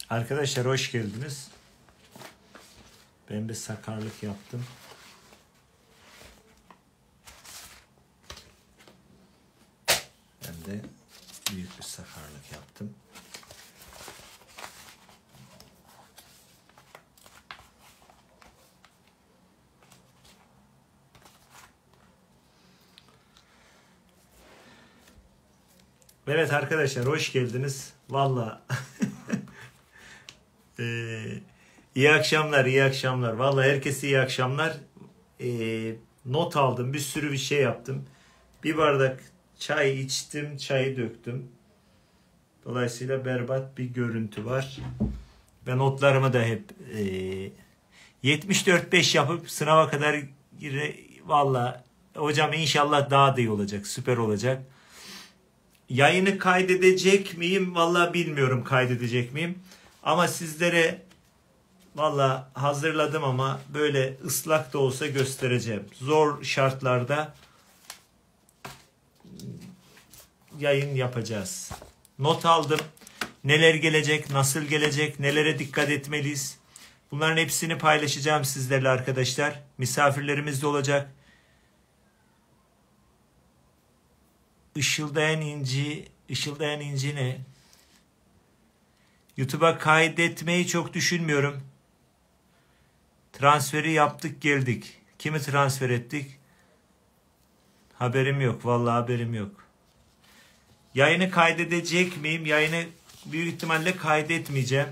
Arkadaşlar hoş geldiniz. Ben bir sakarlık yaptım. Ben de büyük bir sakarlık yaptım. Evet arkadaşlar hoş geldiniz. Vallahi iyi akşamlar, iyi akşamlar. Vallahi herkese iyi akşamlar. Not aldım, bir sürü bir şey yaptım. Bir bardak çay içtim, çayı döktüm. Dolayısıyla berbat bir görüntü var. Ben notlarımı da hep 74-5 yapıp sınava kadar vallahi hocam inşallah daha da iyi olacak, süper olacak. Yayını kaydedecek miyim? Vallahi bilmiyorum kaydedecek miyim. Ama sizlere vallahi hazırladım ama böyle ıslak da olsa göstereceğim. Zor şartlarda yayın yapacağız. Not aldım. Neler gelecek, nasıl gelecek, nelere dikkat etmeliyiz. Bunların hepsini paylaşacağım sizlerle arkadaşlar. Misafirlerimiz de olacak. Işıldayan inci ne? YouTube'a kaydetmeyi çok düşünmüyorum. Transferi yaptık geldik. Kimi transfer ettik? Haberim yok. Vallahi haberim yok. Yayını kaydedecek miyim? Yayını büyük ihtimalle kaydetmeyeceğim.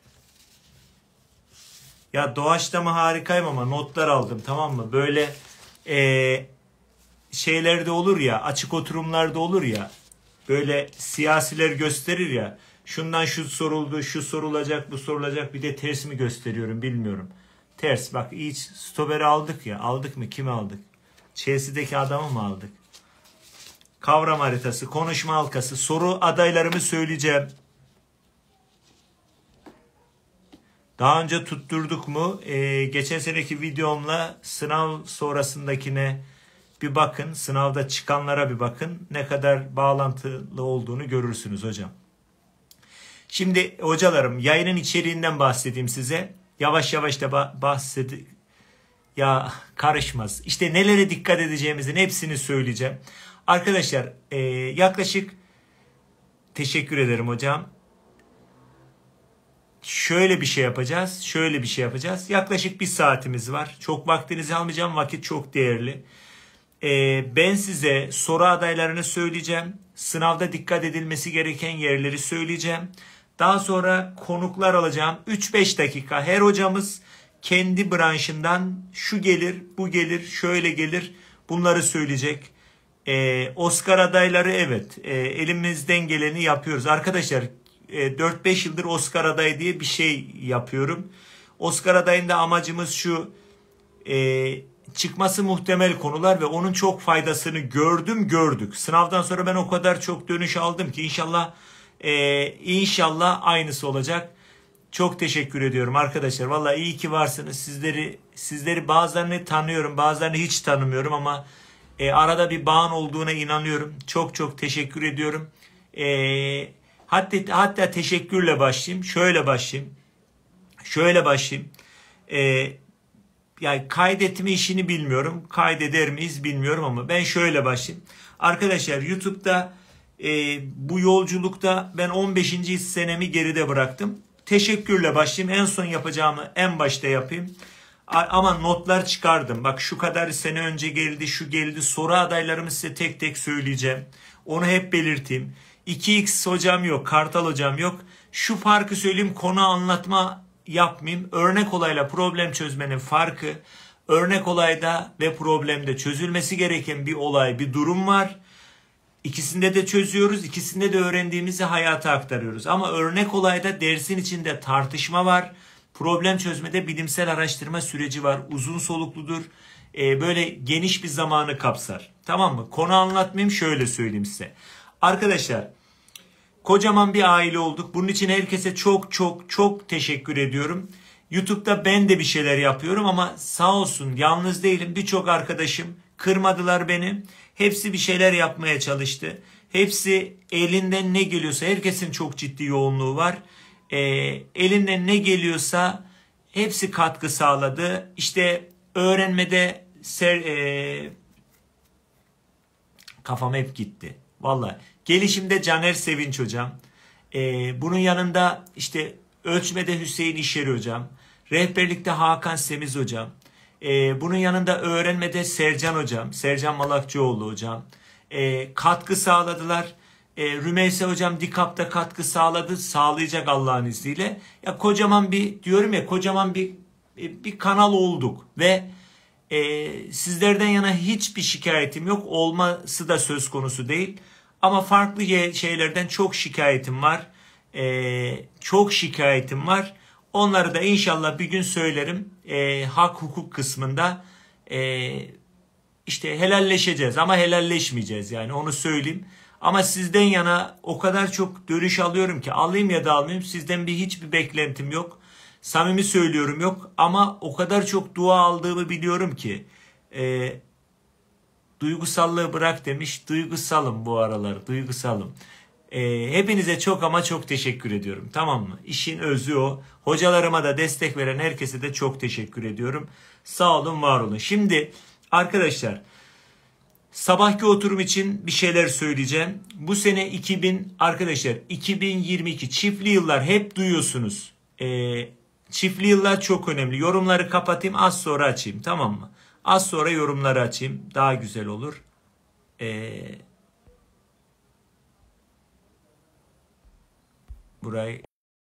Ya doğaçlama harikayım ama notlar aldım, tamam mı? Böyle şeylerde olur ya, açık oturumlarda olur ya, böyle siyasiler gösterir ya, şundan şu soruldu, şu sorulacak, bu sorulacak, bir de ters mi gösteriyorum bilmiyorum. Ters bak, hiç stoperi aldık ya, aldık mı, kimi aldık? Chelsea'deki adamı mı aldık? Kavram haritası, konuşma halkası, soru adaylarımı söyleyeceğim. Daha önce tutturduk mu? Geçen seneki videomla sınav sonrasındakine bir bakın. Sınavda çıkanlara bir bakın. Ne kadar bağlantılı olduğunu görürsünüz hocam. Şimdi hocalarım, yayının içeriğinden bahsedeyim size. Yavaş yavaş da bahsedeyim. Ya karışmaz. İşte nelere dikkat edeceğimizin hepsini söyleyeceğim. Arkadaşlar yaklaşık, teşekkür ederim hocam. Şöyle bir şey yapacağız. Şöyle bir şey yapacağız. Yaklaşık bir saatimiz var. Çok vaktinizi almayacağım. Vakit çok değerli. Ben size soru adaylarını söyleyeceğim. Sınavda dikkat edilmesi gereken yerleri söyleyeceğim. Daha sonra konuklar alacağım. 3-5 dakika. Her hocamız kendi branşından şu gelir, bu gelir, şöyle gelir. Bunları söyleyecek. Oscar adayları, evet. Elimizden geleni yapıyoruz. Arkadaşlar 4-5 yıldır Oscar adayı diye bir şey yapıyorum. Oscar adayında amacımız şu: çıkması muhtemel konular ve onun çok faydasını gördük. Sınavdan sonra ben o kadar çok dönüş aldım ki inşallah aynısı olacak. Çok teşekkür ediyorum arkadaşlar. Vallahi iyi ki varsınız. Sizleri bazılarını tanıyorum, bazılarını hiç tanımıyorum ama arada bir bağın olduğuna inanıyorum. Çok çok teşekkür ediyorum. Hatta teşekkürle başlayayım. Şöyle başlayayım. Yani kaydetme işini bilmiyorum. Kaydeder miyiz bilmiyorum ama ben şöyle başlayayım. Arkadaşlar YouTube'da bu yolculukta ben 15. senemi geride bıraktım. Teşekkürle başlayayım. En son yapacağımı en başta yapayım. Ama notlar çıkardım. Bak, şu kadar sene önce geldi, şu geldi. Soru adaylarımı size tek tek söyleyeceğim. Onu hep belirteyim. 2x hocam yok, Kartal hocam yok. Şu farkı söyleyeyim, konu anlatma yapmayayım. Örnek olayla problem çözmenin farkı, örnek olayda ve problemde çözülmesi gereken bir olay, bir durum var. İkisinde de çözüyoruz, ikisinde de öğrendiğimizi hayata aktarıyoruz. Ama örnek olayda dersin içinde tartışma var. Problem çözmede bilimsel araştırma süreci var. Uzun solukludur. Böyle geniş bir zamanı kapsar. Tamam mı? Konu anlatmayayım, şöyle söyleyeyim size. Arkadaşlar, kocaman bir aile olduk. Bunun için herkese çok çok çok teşekkür ediyorum. YouTube'da ben de bir şeyler yapıyorum ama sağ olsun yalnız değilim. Birçok arkadaşım kırmadılar beni. Hepsi bir şeyler yapmaya çalıştı. Hepsi elinden ne geliyorsa, herkesin çok ciddi yoğunluğu var. elinden ne geliyorsa hepsi katkı sağladı. İşte öğrenmede kafam hep gitti. Vallahi gelişimde Caner Sevinç hocam. Bunun yanında işte ölçmede Hüseyin İşeri hocam. Rehberlikte Hakan Semiz hocam. Bunun yanında öğrenmede Sercan hocam. Sercan Malakçıoğlu hocam. Katkı sağladılar. Rümeyse hocam DİKAP'ta katkı sağladı. Sağlayacak Allah'ın izniyle. Ya kocaman bir diyorum ya kocaman bir kanal olduk ve sizlerden yana hiçbir şikayetim yok. Olması da söz konusu değil. Ama farklı şeylerden çok şikayetim var. Çok şikayetim var. Onları da inşallah bir gün söylerim. Hak hukuk kısmında işte helalleşeceğiz ama helalleşmeyeceğiz yani onu söyleyeyim. Ama sizden yana o kadar çok dönüş alıyorum ki alayım ya da almayayım sizden hiçbir beklentim yok. Samimi söylüyorum yok ama o kadar çok dua aldığımı biliyorum ki duygusallığı bırak demiş. Duygusalım bu aralar duygusalım. Hepinize çok ama çok teşekkür ediyorum. Tamam mı? İşin özü o. Hocalarıma da destek veren herkese de çok teşekkür ediyorum. Sağ olun, var olun. Şimdi arkadaşlar sabahki oturum için bir şeyler söyleyeceğim. Bu sene 2022 çiftli yıllar hep duyuyorsunuz. Çiftli yıllar çok önemli. Yorumları kapatayım az sonra açayım, tamam mı? Az sonra yorumları açayım. Daha güzel olur. Burayı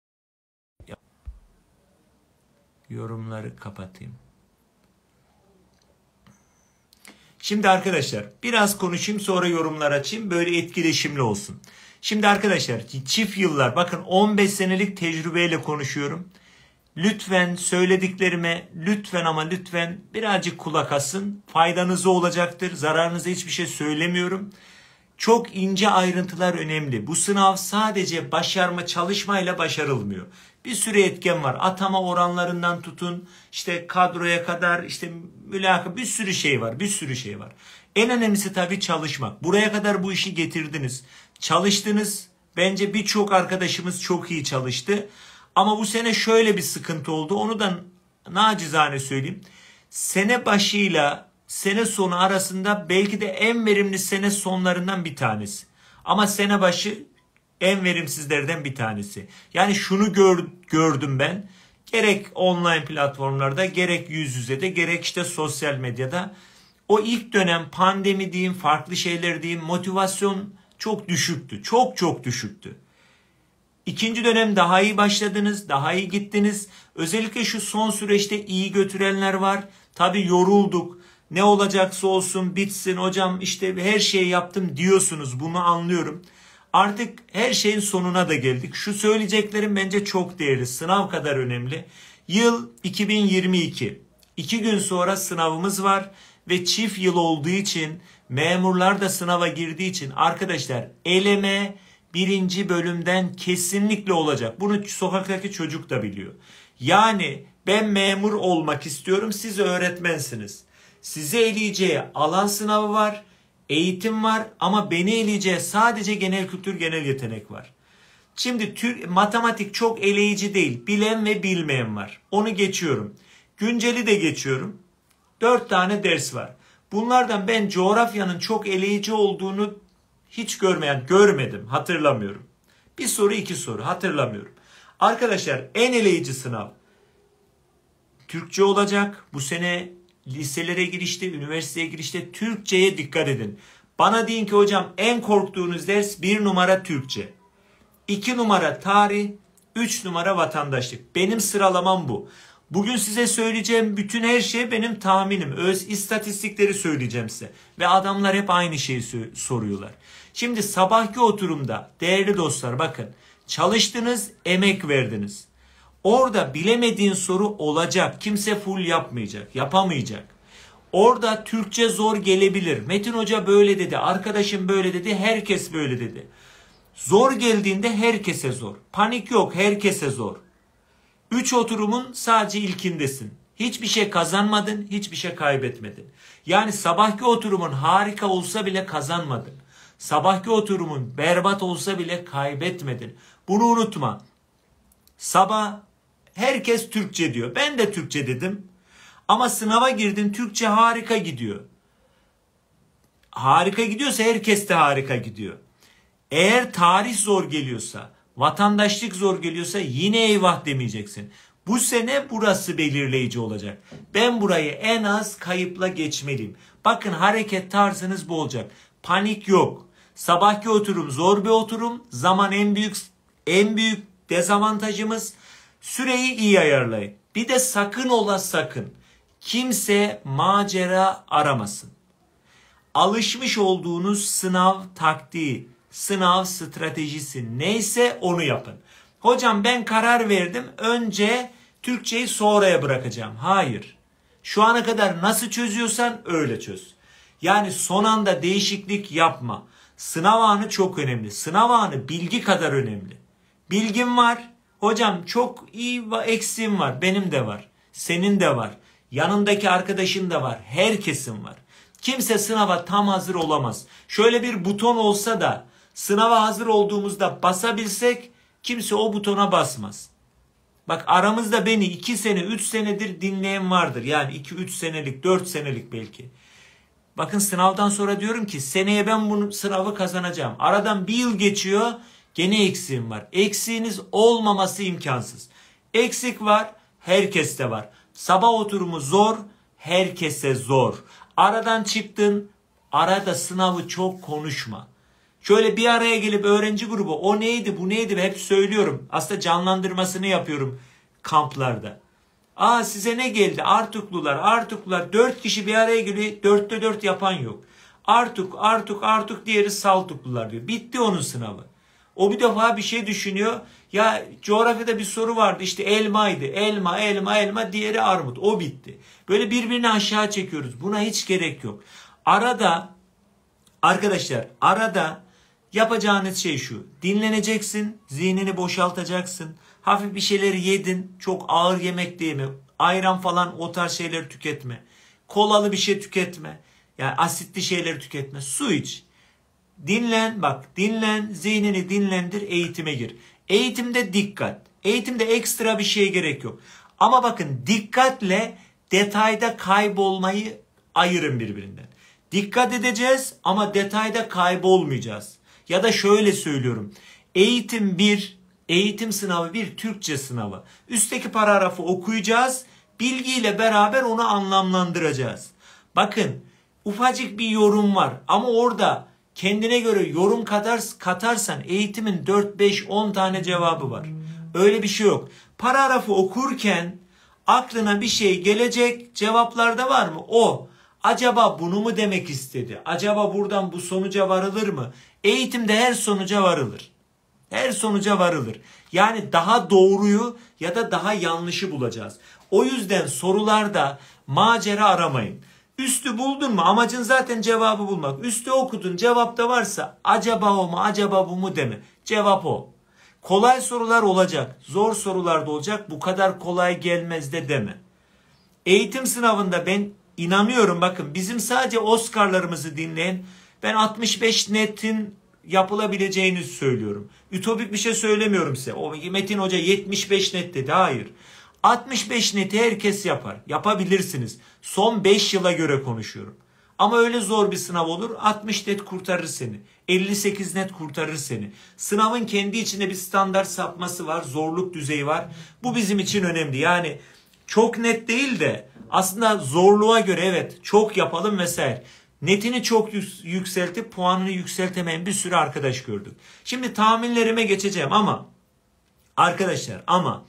yorumları kapatayım. Şimdi arkadaşlar biraz konuşayım sonra yorumlar açayım. Böyle etkileşimli olsun. Şimdi arkadaşlar çift yıllar bakın 15 senelik tecrübeyle konuşuyorum. Lütfen söylediklerime lütfen ama lütfen birazcık kulak asın. Faydanıza olacaktır. Zararınıza hiçbir şey söylemiyorum. Çok ince ayrıntılar önemli. Bu sınav sadece başarma çalışmayla başarılmıyor. Bir sürü etken var. Atama oranlarından tutun, işte kadroya kadar, işte mülakat, bir sürü şey var. Bir sürü şey var. En önemlisi tabii çalışmak. Buraya kadar bu işi getirdiniz. Çalıştınız. Bence birçok arkadaşımız çok iyi çalıştı. Ama bu sene şöyle bir sıkıntı oldu. Onu da nacizane söyleyeyim. Sene başıyla sene sonu arasında belki de en verimli sene sonlarından bir tanesi. Ama sene başı en verimsizlerden bir tanesi. Yani şunu gördüm ben. Gerek online platformlarda, gerek yüz yüze de, gerek işte sosyal medyada. O ilk dönem pandemi diyeyim, farklı şeyler diyeyim, motivasyon çok düşüktü. Çok çok düşüktü. İkinci dönem daha iyi başladınız, daha iyi gittiniz. Özellikle şu son süreçte iyi götürenler var. Tabii yorulduk. Ne olacaksa olsun bitsin hocam işte her şeyi yaptım diyorsunuz. Bunu anlıyorum. Artık her şeyin sonuna da geldik. Şu söyleyeceklerim bence çok değerli. Sınav kadar önemli. Yıl 2022. 2 gün sonra sınavımız var. Ve çift yıl olduğu için memurlar da sınava girdiği için arkadaşlar eleme birinci bölümden kesinlikle olacak. Bunu sokaktaki çocuk da biliyor. Yani ben memur olmak istiyorum. Siz öğretmensiniz. Size eleyeceği alan sınavı var. Eğitim var ama beni eleyeceği sadece genel kültür, genel yetenek var. Şimdi matematik çok eleyici değil. Bilen ve bilmeyen var. Onu geçiyorum. Günceli de geçiyorum. 4 tane ders var. Bunlardan ben coğrafyanın çok eleyici olduğunu hiç görmedim. Hatırlamıyorum. Bir soru 2 soru hatırlamıyorum. Arkadaşlar en eleyici sınav Türkçe olacak. Bu sene liselere girişte, üniversiteye girişte Türkçe'ye dikkat edin. Bana deyin ki hocam en korktuğunuz ders 1 numara Türkçe. 2 numara tarih, 3 numara vatandaşlık. Benim sıralamam bu. Bugün size söyleyeceğim bütün her şey benim tahminim. Öz istatistikleri söyleyeceğim size. Ve adamlar hep aynı şeyi soruyorlar. Şimdi sabahki oturumda değerli dostlar bakın. Çalıştınız, emek verdiniz. Orada bilemediğin soru olacak. Kimse full yapmayacak, yapamayacak. Orada Türkçe zor gelebilir. Metin Hoca böyle dedi, arkadaşım böyle dedi, herkes böyle dedi. Zor geldiğinde herkese zor. Panik yok, herkese zor. 3 oturumun sadece ilkindesin. Hiçbir şey kazanmadın, hiçbir şey kaybetmedin. Yani sabahki oturumun harika olsa bile kazanmadın. Sabahki oturumun berbat olsa bile kaybetmedin. Bunu unutma. Sabah herkes Türkçe diyor. Ben de Türkçe dedim. Ama sınava girdin, Türkçe harika gidiyor. Harika gidiyorsa herkes de harika gidiyor. Eğer tarih zor geliyorsa, vatandaşlık zor geliyorsa yine eyvah demeyeceksin. Bu sene burası belirleyici olacak. Ben burayı en az kayıpla geçmeliyim. Bakın hareket tarzınız bu olacak. Panik yok. Sabahki oturum zor bir oturum. Zaman en büyük dezavantajımız. Süreyi iyi ayarlayın. Bir de sakın ola sakın kimse macera aramasın. Alışmış olduğunuz sınav taktiği, sınav stratejisi neyse onu yapın. Hocam ben karar verdim. Önce Türkçeyi sonraya bırakacağım. Hayır. Şu ana kadar nasıl çözüyorsan öyle çöz. Yani son anda değişiklik yapma. Sınav anı çok önemli. Sınav anı bilgi kadar önemli. Bilgim var. Hocam çok iyi eksiğim var. Benim de var. Senin de var. Yanındaki arkadaşın da var. Herkesin var. Kimse sınava tam hazır olamaz. Şöyle bir buton olsa da sınava hazır olduğumuzda basabilsek kimse o butona basmaz. Bak aramızda beni 2 sene 3 senedir dinleyen vardır. Yani 2-3 senelik 4 senelik belki. Bakın sınavdan sonra diyorum ki seneye ben bunu sınavı kazanacağım. Aradan bir yıl geçiyor gene eksiğim var. Eksiğiniz olmaması imkansız. Eksik var herkeste var. Sabah oturumu zor herkese zor. Aradan çıktın arada sınavı çok konuşma. Şöyle bir araya gelip öğrenci grubu o neydi bu neydi hep söylüyorum. Aslında canlandırmasını yapıyorum kamplarda. Size ne geldi? Artuklular. 4 kişi bir araya geliyor. 4'te 4 yapan yok. Artuk diğeri Saltuklular diyor. Bitti onun sınavı. O bir defa bir şey düşünüyor. Ya coğrafyada bir soru vardı işte elmaydı. Elma diğeri armut. O bitti. Böyle birbirini aşağı çekiyoruz. Buna hiç gerek yok. Arkadaşlar yapacağınız şey şu. Dinleneceksin. Zihnini boşaltacaksın. Hafif bir şeyleri yedin. Çok ağır yemek de yeme. Ayran falan o tarz şeyleri tüketme. Kolalı bir şey tüketme. Yani asitli şeyleri tüketme. Su iç. Dinlen. Zihnini dinlendir. Eğitime gir. Eğitimde dikkat. Eğitimde ekstra bir şeye gerek yok. Ama bakın dikkatle detayda kaybolmayı ayırın birbirinden. Dikkat edeceğiz ama detayda kaybolmayacağız. Ya da şöyle söylüyorum. Eğitim sınavı bir Türkçe sınavı. Üstteki paragrafı okuyacağız. Bilgiyle beraber onu anlamlandıracağız. Bakın ufacık bir yorum var ama orada kendine göre yorum katarsan eğitimin 4, 5, 10 tane cevabı var. Öyle bir şey yok. Paragrafı okurken aklına bir şey gelecek, cevaplarda var mı? Acaba bunu mu demek istedi? Acaba buradan bu sonuca varılır mı? Eğitimde her sonuca varılır. Her sonuca varılır. Yani daha doğruyu ya da daha yanlışı bulacağız. O yüzden sorularda macera aramayın. Üstü buldun mu? Amacın zaten cevabı bulmak. Üstü okudun, cevapta varsa acaba o mu, acaba bu mu deme. Cevap o. Kolay sorular olacak, zor sorular da olacak. Bu kadar kolay gelmez de deme. Eğitim sınavında ben inanıyorum bakın bizim sadece Oscar'larımızı dinleyin. Ben 65 netin yapılabileceğini söylüyorum. Ütopik bir şey söylemiyorum size. O Metin Hoca 75 net dedi. Hayır. 65 neti herkes yapar. Yapabilirsiniz. Son 5 yıla göre konuşuyorum. Ama öyle zor bir sınav olur. 60 net kurtarır seni. 58 net kurtarır seni. Sınavın kendi içinde bir standart sapması var. Zorluk düzeyi var. Bu bizim için önemli. Yani çok net değil de aslında zorluğa göre evet çok yapalım vesaire. Netini çok yükseltip puanını yükseltemeyen bir sürü arkadaş gördük. Şimdi tahminlerime geçeceğim ama arkadaşlar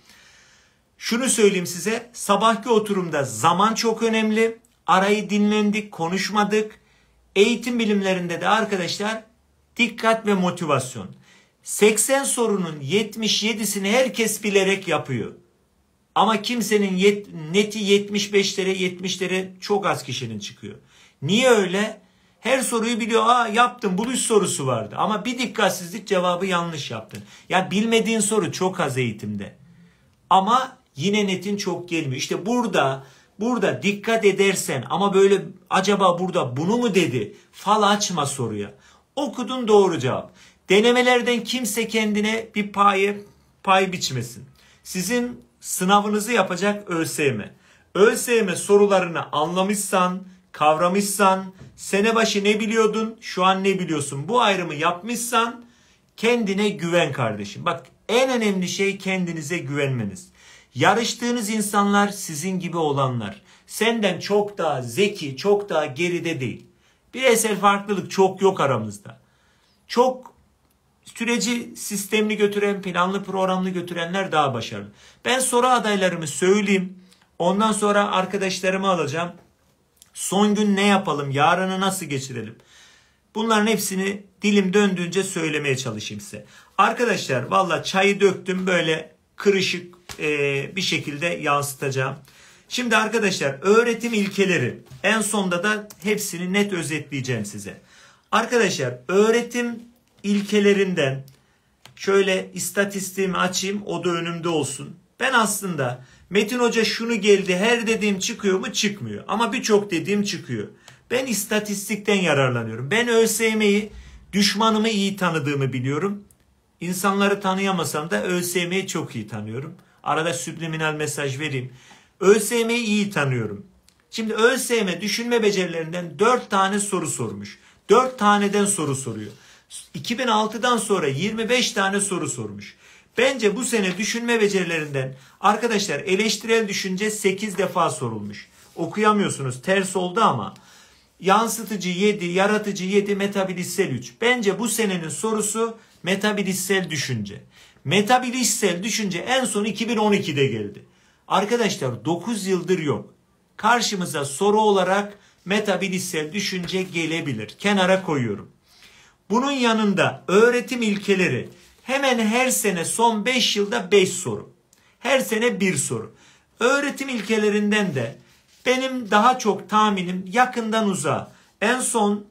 şunu söyleyeyim size. Sabahki oturumda zaman çok önemli. Arayı dinlendik, konuşmadık. Eğitim bilimlerinde de arkadaşlar dikkat ve motivasyon. 80 sorunun 77'sini herkes bilerek yapıyor. Ama kimsenin neti 75'lere 70'lere çok az kişinin çıkıyor. Niye öyle? Her soruyu biliyor. Yaptım buluş sorusu vardı. Ama bir dikkatsizlik cevabı yanlış yaptın. Ya bilmediğin soru çok az eğitimde. Ama yine netin çok gelmiyor. İşte burada dikkat edersen ama böyle acaba burada bunu mu dedi? Fal açma soruya. Okudun doğru cevap. Denemelerden kimse kendine bir pay biçmesin. Sizin sınavınızı yapacak ÖSYM. ÖSYM sorularını anlamışsan, kavramışsan, sene başı ne biliyordun, şu an ne biliyorsun, bu ayrımı yapmışsan kendine güven kardeşim. Bak, en önemli şey kendinize güvenmeniz. Yarıştığınız insanlar sizin gibi olanlar. Senden çok daha zeki, çok daha geride değil. Bireysel farklılık çok yok aramızda. Çok süreci sistemli götüren, planlı programlı götürenler daha başarılı. Ben soru adaylarımı söyleyeyim. Ondan sonra arkadaşlarımı alacağım. Son gün ne yapalım? Yarını nasıl geçirelim? Bunların hepsini dilim döndüğünce söylemeye çalışayım size. Arkadaşlar valla çayı döktüm, böyle kırışık bir şekilde yansıtacağım. Şimdi arkadaşlar, öğretim ilkeleri, en sonda da hepsini net özetleyeceğim size. Arkadaşlar, öğretim ilkelerinden şöyle istatistiğimi açayım, o da önümde olsun. Ben aslında Metin Hoca şunu geldi, her dediğim çıkıyor mu? Çıkmıyor. Ama birçok dediğim çıkıyor. Ben istatistikten yararlanıyorum. Ben ÖSYM'yi, düşmanımı iyi tanıdığımı biliyorum. İnsanları tanıyamasam da ÖSYM'yi çok iyi tanıyorum. Arada subliminal mesaj vereyim. ÖSYM'yi iyi tanıyorum. Şimdi ÖSYM düşünme becerilerinden 4 tane soru sormuş. 4 taneden soru soruyor. 2006'dan sonra 25 tane soru sormuş. Bence bu sene düşünme becerilerinden arkadaşlar eleştirel düşünce 8 defa sorulmuş. Okuyamıyorsunuz, ters oldu ama yansıtıcı 7, yaratıcı 7, metabilişsel 3. Bence bu senenin sorusu metabilişsel düşünce. Metabilişsel düşünce en son 2012'de geldi. Arkadaşlar 9 yıldır yok. Karşımıza soru olarak metabilişsel düşünce gelebilir. Kenara koyuyorum. Bunun yanında öğretim ilkeleri hemen her sene son 5 yılda 5 soru. Her sene 1 soru. Öğretim ilkelerinden de benim daha çok tahminim yakından uzağa. En son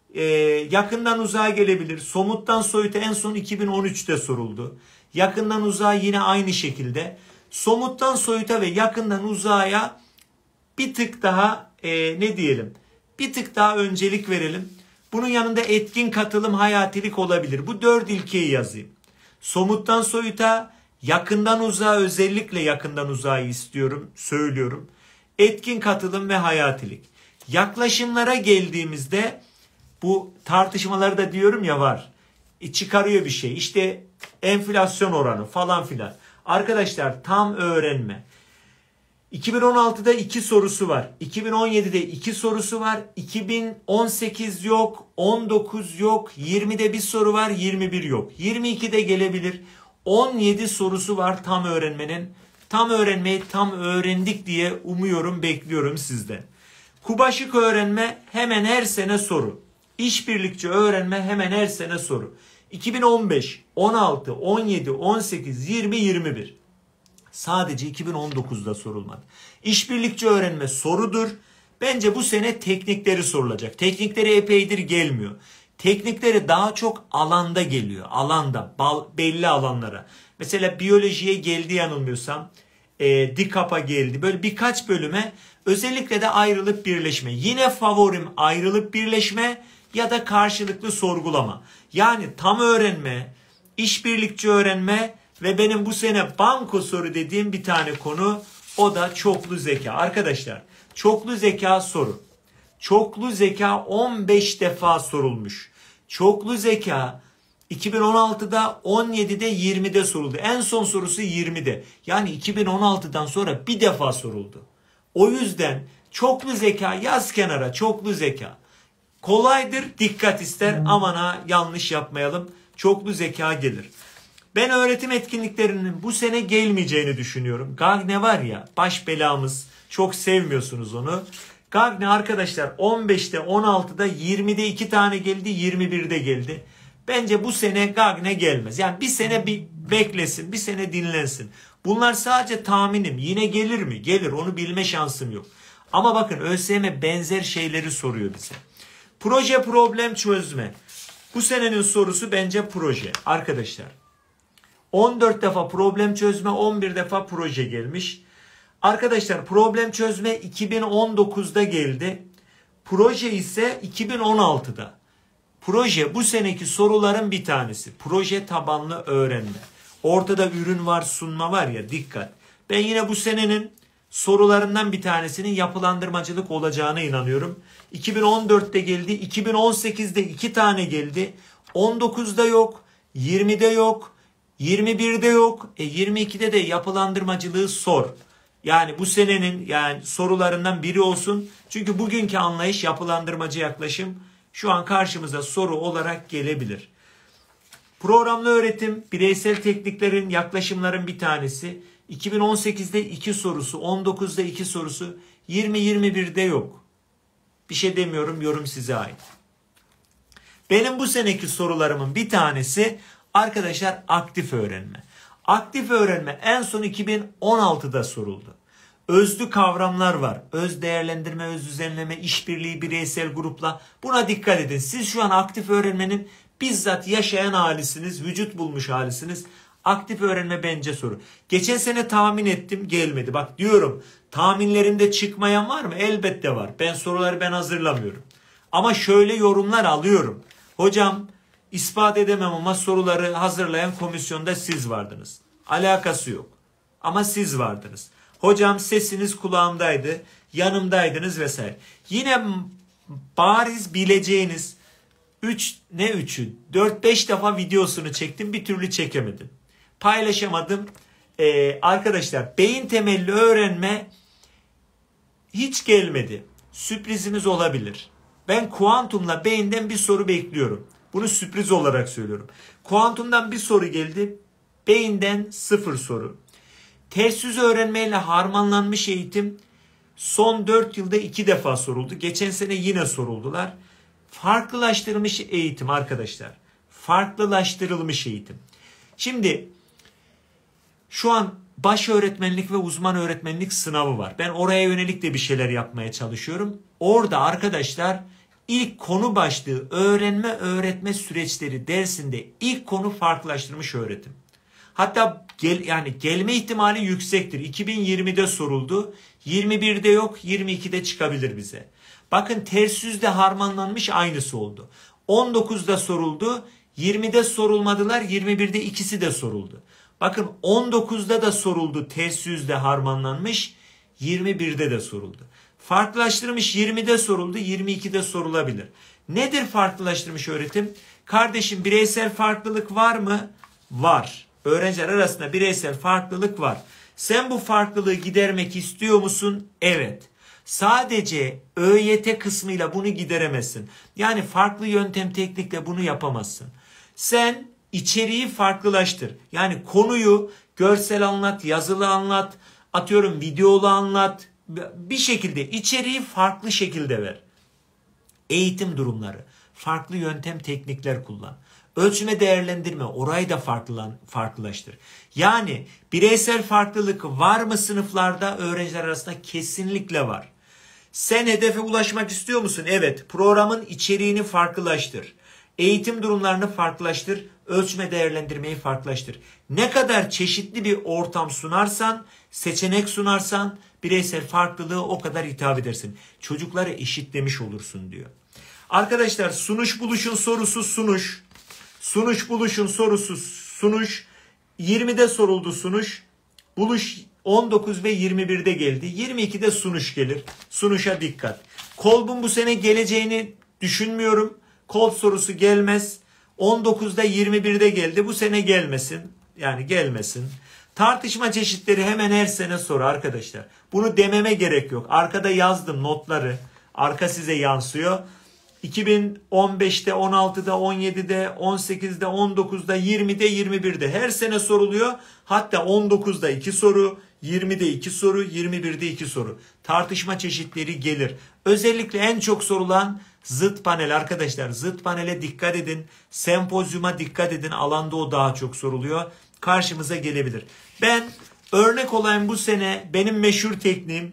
yakından uzağa gelebilir. Somuttan soyuta en son 2013'te soruldu. Yakından uzağa yine aynı şekilde. Somuttan soyuta ve yakından uzağa bir tık daha ne diyelim? Bir tık daha öncelik verelim. Bunun yanında etkin katılım, hayatilik olabilir. Bu 4 ilkeyi yazayım. Somuttan soyuta, yakından uzağa, özellikle yakından uzağı istiyorum, söylüyorum. Etkin katılım ve hayatilik. Yaklaşımlara geldiğimizde bu tartışmalarda diyorum ya var. Çıkarıyor bir şey. İşte enflasyon oranı falan filan. Arkadaşlar tam öğrenme. 2016'da 2 sorusu var. 2017'de 2 sorusu var. 2018 yok. 19 yok. 20'de bir soru var. 21 yok. 22'de gelebilir. 17 sorusu var tam öğrenmenin. Tam öğrenmeyi tam öğrendik diye umuyorum, bekliyorum sizden. Kubaşık öğrenme hemen her sene soru. İşbirlikçi öğrenme hemen her sene soru. 2015, 16, 17, 18, 20, 21. Sadece 2019'da sorulmadı. İşbirlikçi öğrenme sorudur. Bence bu sene teknikleri sorulacak. Teknikleri epeydir gelmiyor. Teknikleri daha çok alanda geliyor. Alanda, belli alanlara. Mesela biyolojiye geldi yanılmıyorsam. DİKAP'a geldi. Böyle birkaç bölüme, özellikle de ayrılıp birleşme. Yine favorim ayrılıp birleşme ya da karşılıklı sorgulama. Yani tam öğrenme, işbirlikçi öğrenme ve benim bu sene banko soru dediğim bir tane konu, o da çoklu zeka. Arkadaşlar çoklu zeka soru. Çoklu zeka 15 defa sorulmuş. Çoklu zeka 2016'da, 17'de, 20'de soruldu. En son sorusu 20'de. Yani 2016'dan sonra bir defa soruldu. O yüzden çoklu zeka yaz kenara, çoklu zeka. Kolaydır, dikkat ister, aman ha yanlış yapmayalım. Çoklu zeka gelir. Ben öğretim etkinliklerinin bu sene gelmeyeceğini düşünüyorum. Gagne var ya, baş belamız, çok sevmiyorsunuz onu. Gagne arkadaşlar 15'te, 16'da, 20'de 2 tane geldi, 21'de geldi. Bence bu sene Gagne gelmez. Yani bir sene bir beklesin, bir sene dinlensin. Bunlar sadece tahminim. Yine gelir mi? Gelir. Onu bilme şansım yok. Ama bakın ÖSYM benzer şeyleri soruyor bize. Proje, problem çözme. Bu senenin sorusu bence proje. Arkadaşlar 14 defa problem çözme, 11 defa proje gelmiş. Arkadaşlar problem çözme 2019'da geldi. Proje ise 2016'da. Proje bu seneki soruların bir tanesi. Proje tabanlı öğrenme. Ortada ürün var, sunma var ya, dikkat. Ben yine bu senenin sorularından bir tanesinin yapılandırmacılık olacağına inanıyorum. 2014'te geldi, 2018'de 2 tane geldi. 19'da yok, 20'de yok, 21'de yok. 22'de de yapılandırmacılığı sor. Yani bu senenin sorularından biri olsun. Çünkü bugünkü anlayış, yapılandırmacı yaklaşım şu an karşımıza soru olarak gelebilir. Programlı öğretim, bireysel tekniklerin, yaklaşımların bir tanesi. 2018'de 2 sorusu, 19'da 2 sorusu, 20-21'de yok. Bir şey demiyorum, yorum size ait. Benim bu seneki sorularımın bir tanesi arkadaşlar aktif öğrenme. Aktif öğrenme en son 2016'da soruldu. Özlü kavramlar var. Öz değerlendirme, öz düzenleme, işbirliği, bireysel grupla. Buna dikkat edin. Siz şu an aktif öğrenmenin bizzat yaşayan halisiniz, vücut bulmuş halisiniz. Aktif öğrenme bence soru. Geçen sene tahmin ettim, gelmedi. Bak diyorum, tahminlerimde çıkmayan var mı? Elbette var. Ben hazırlamıyorum. Ama şöyle yorumlar alıyorum. Hocam ispat edemem ama soruları hazırlayan komisyonda siz vardınız. Alakası yok. Ama siz vardınız. Hocam sesiniz kulağımdaydı, yanımdaydınız vesaire. Yine bariz bileceğiniz 4-5 defa videosunu çektim, bir türlü çekemedim. Paylaşamadım. Arkadaşlar beyin temelli öğrenme hiç gelmedi. Sürpriziniz olabilir. Ben kuantumla beyinden bir soru bekliyorum. Bunu sürpriz olarak söylüyorum. Kuantumdan bir soru geldi. Beyinden 0 soru. Ters yüz öğrenmeyle harmanlanmış eğitim son 4 yılda 2 defa soruldu. Geçen sene yine soruldular. Farklılaştırılmış eğitim arkadaşlar. Farklılaştırılmış eğitim. Şimdi şu an baş öğretmenlik ve uzman öğretmenlik sınavı var. Ben oraya yönelik de bir şeyler yapmaya çalışıyorum. Orada arkadaşlar ilk konu başlığı öğrenme öğretme süreçleri dersinde ilk konu farklılaştırmış öğretim. Hatta gelme ihtimali yüksektir. 2020'de soruldu. 21'de yok, 22'de çıkabilir bize. Bakın ters yüzle harmanlanmış aynısı oldu. 19'da soruldu, 20'de sorulmadılar, 21'de ikisi de soruldu. Bakın 19'da da soruldu ters yüzle harmanlanmış, 21'de de soruldu. Farklılaştırmış 20'de soruldu, 22'de sorulabilir. Nedir farklılaştırmış öğretim? Kardeşim bireysel farklılık var mı? Var. Öğrenciler arasında bireysel farklılık var. Sen bu farklılığı gidermek istiyor musun? Evet. Sadece ÖYT kısmıyla bunu gideremezsin. Yani farklı yöntem teknikle bunu yapamazsın. Sen içeriği farklılaştır. Yani konuyu görsel anlat, yazılı anlat, atıyorum videolu anlat. Bir şekilde içeriği farklı şekilde ver. Eğitim durumları, farklı yöntem teknikler kullan. Ölçme değerlendirme, orayı da farklılaştır. Yani bireysel farklılık var mı sınıflarda? Öğrenciler arasında kesinlikle var. Sen hedefe ulaşmak istiyor musun? Evet. Programın içeriğini farklılaştır. Eğitim durumlarını farklılaştır. Ölçme değerlendirmeyi farklılaştır. Ne kadar çeşitli bir ortam sunarsan, seçenek sunarsan bireysel farklılığı o kadar hitap edersin. Çocukları eşitlemiş olursun diyor. Arkadaşlar sunuş buluşun sorusu sunuş. Sunuş buluşun sorusu sunuş. 20'de soruldu sunuş. Buluş 19 ve 21'de geldi. 22'de sunuş gelir. Sunuşa dikkat. Kolb'un bu sene geleceğini düşünmüyorum. Kolb sorusu gelmez. 19'da 21'de geldi. Bu sene gelmesin. Yani gelmesin. Tartışma çeşitleri hemen her sene soru arkadaşlar. Bunu dememe gerek yok. Arkada yazdım notları. Arka size yansıyor. 2015'te, 16'da, 17'de, 18'de, 19'da, 20'de, 21'de her sene soruluyor. Hatta 19'da 2 soru, 20'de 2 soru, 21'de 2 soru. Tartışma çeşitleri gelir. Özellikle en çok sorulan zıt panel arkadaşlar. Zıt panele dikkat edin. Sempozyuma dikkat edin. Alanda o daha çok soruluyor. Karşımıza gelebilir. Ben örnek olayım bu sene benim meşhur tekniğim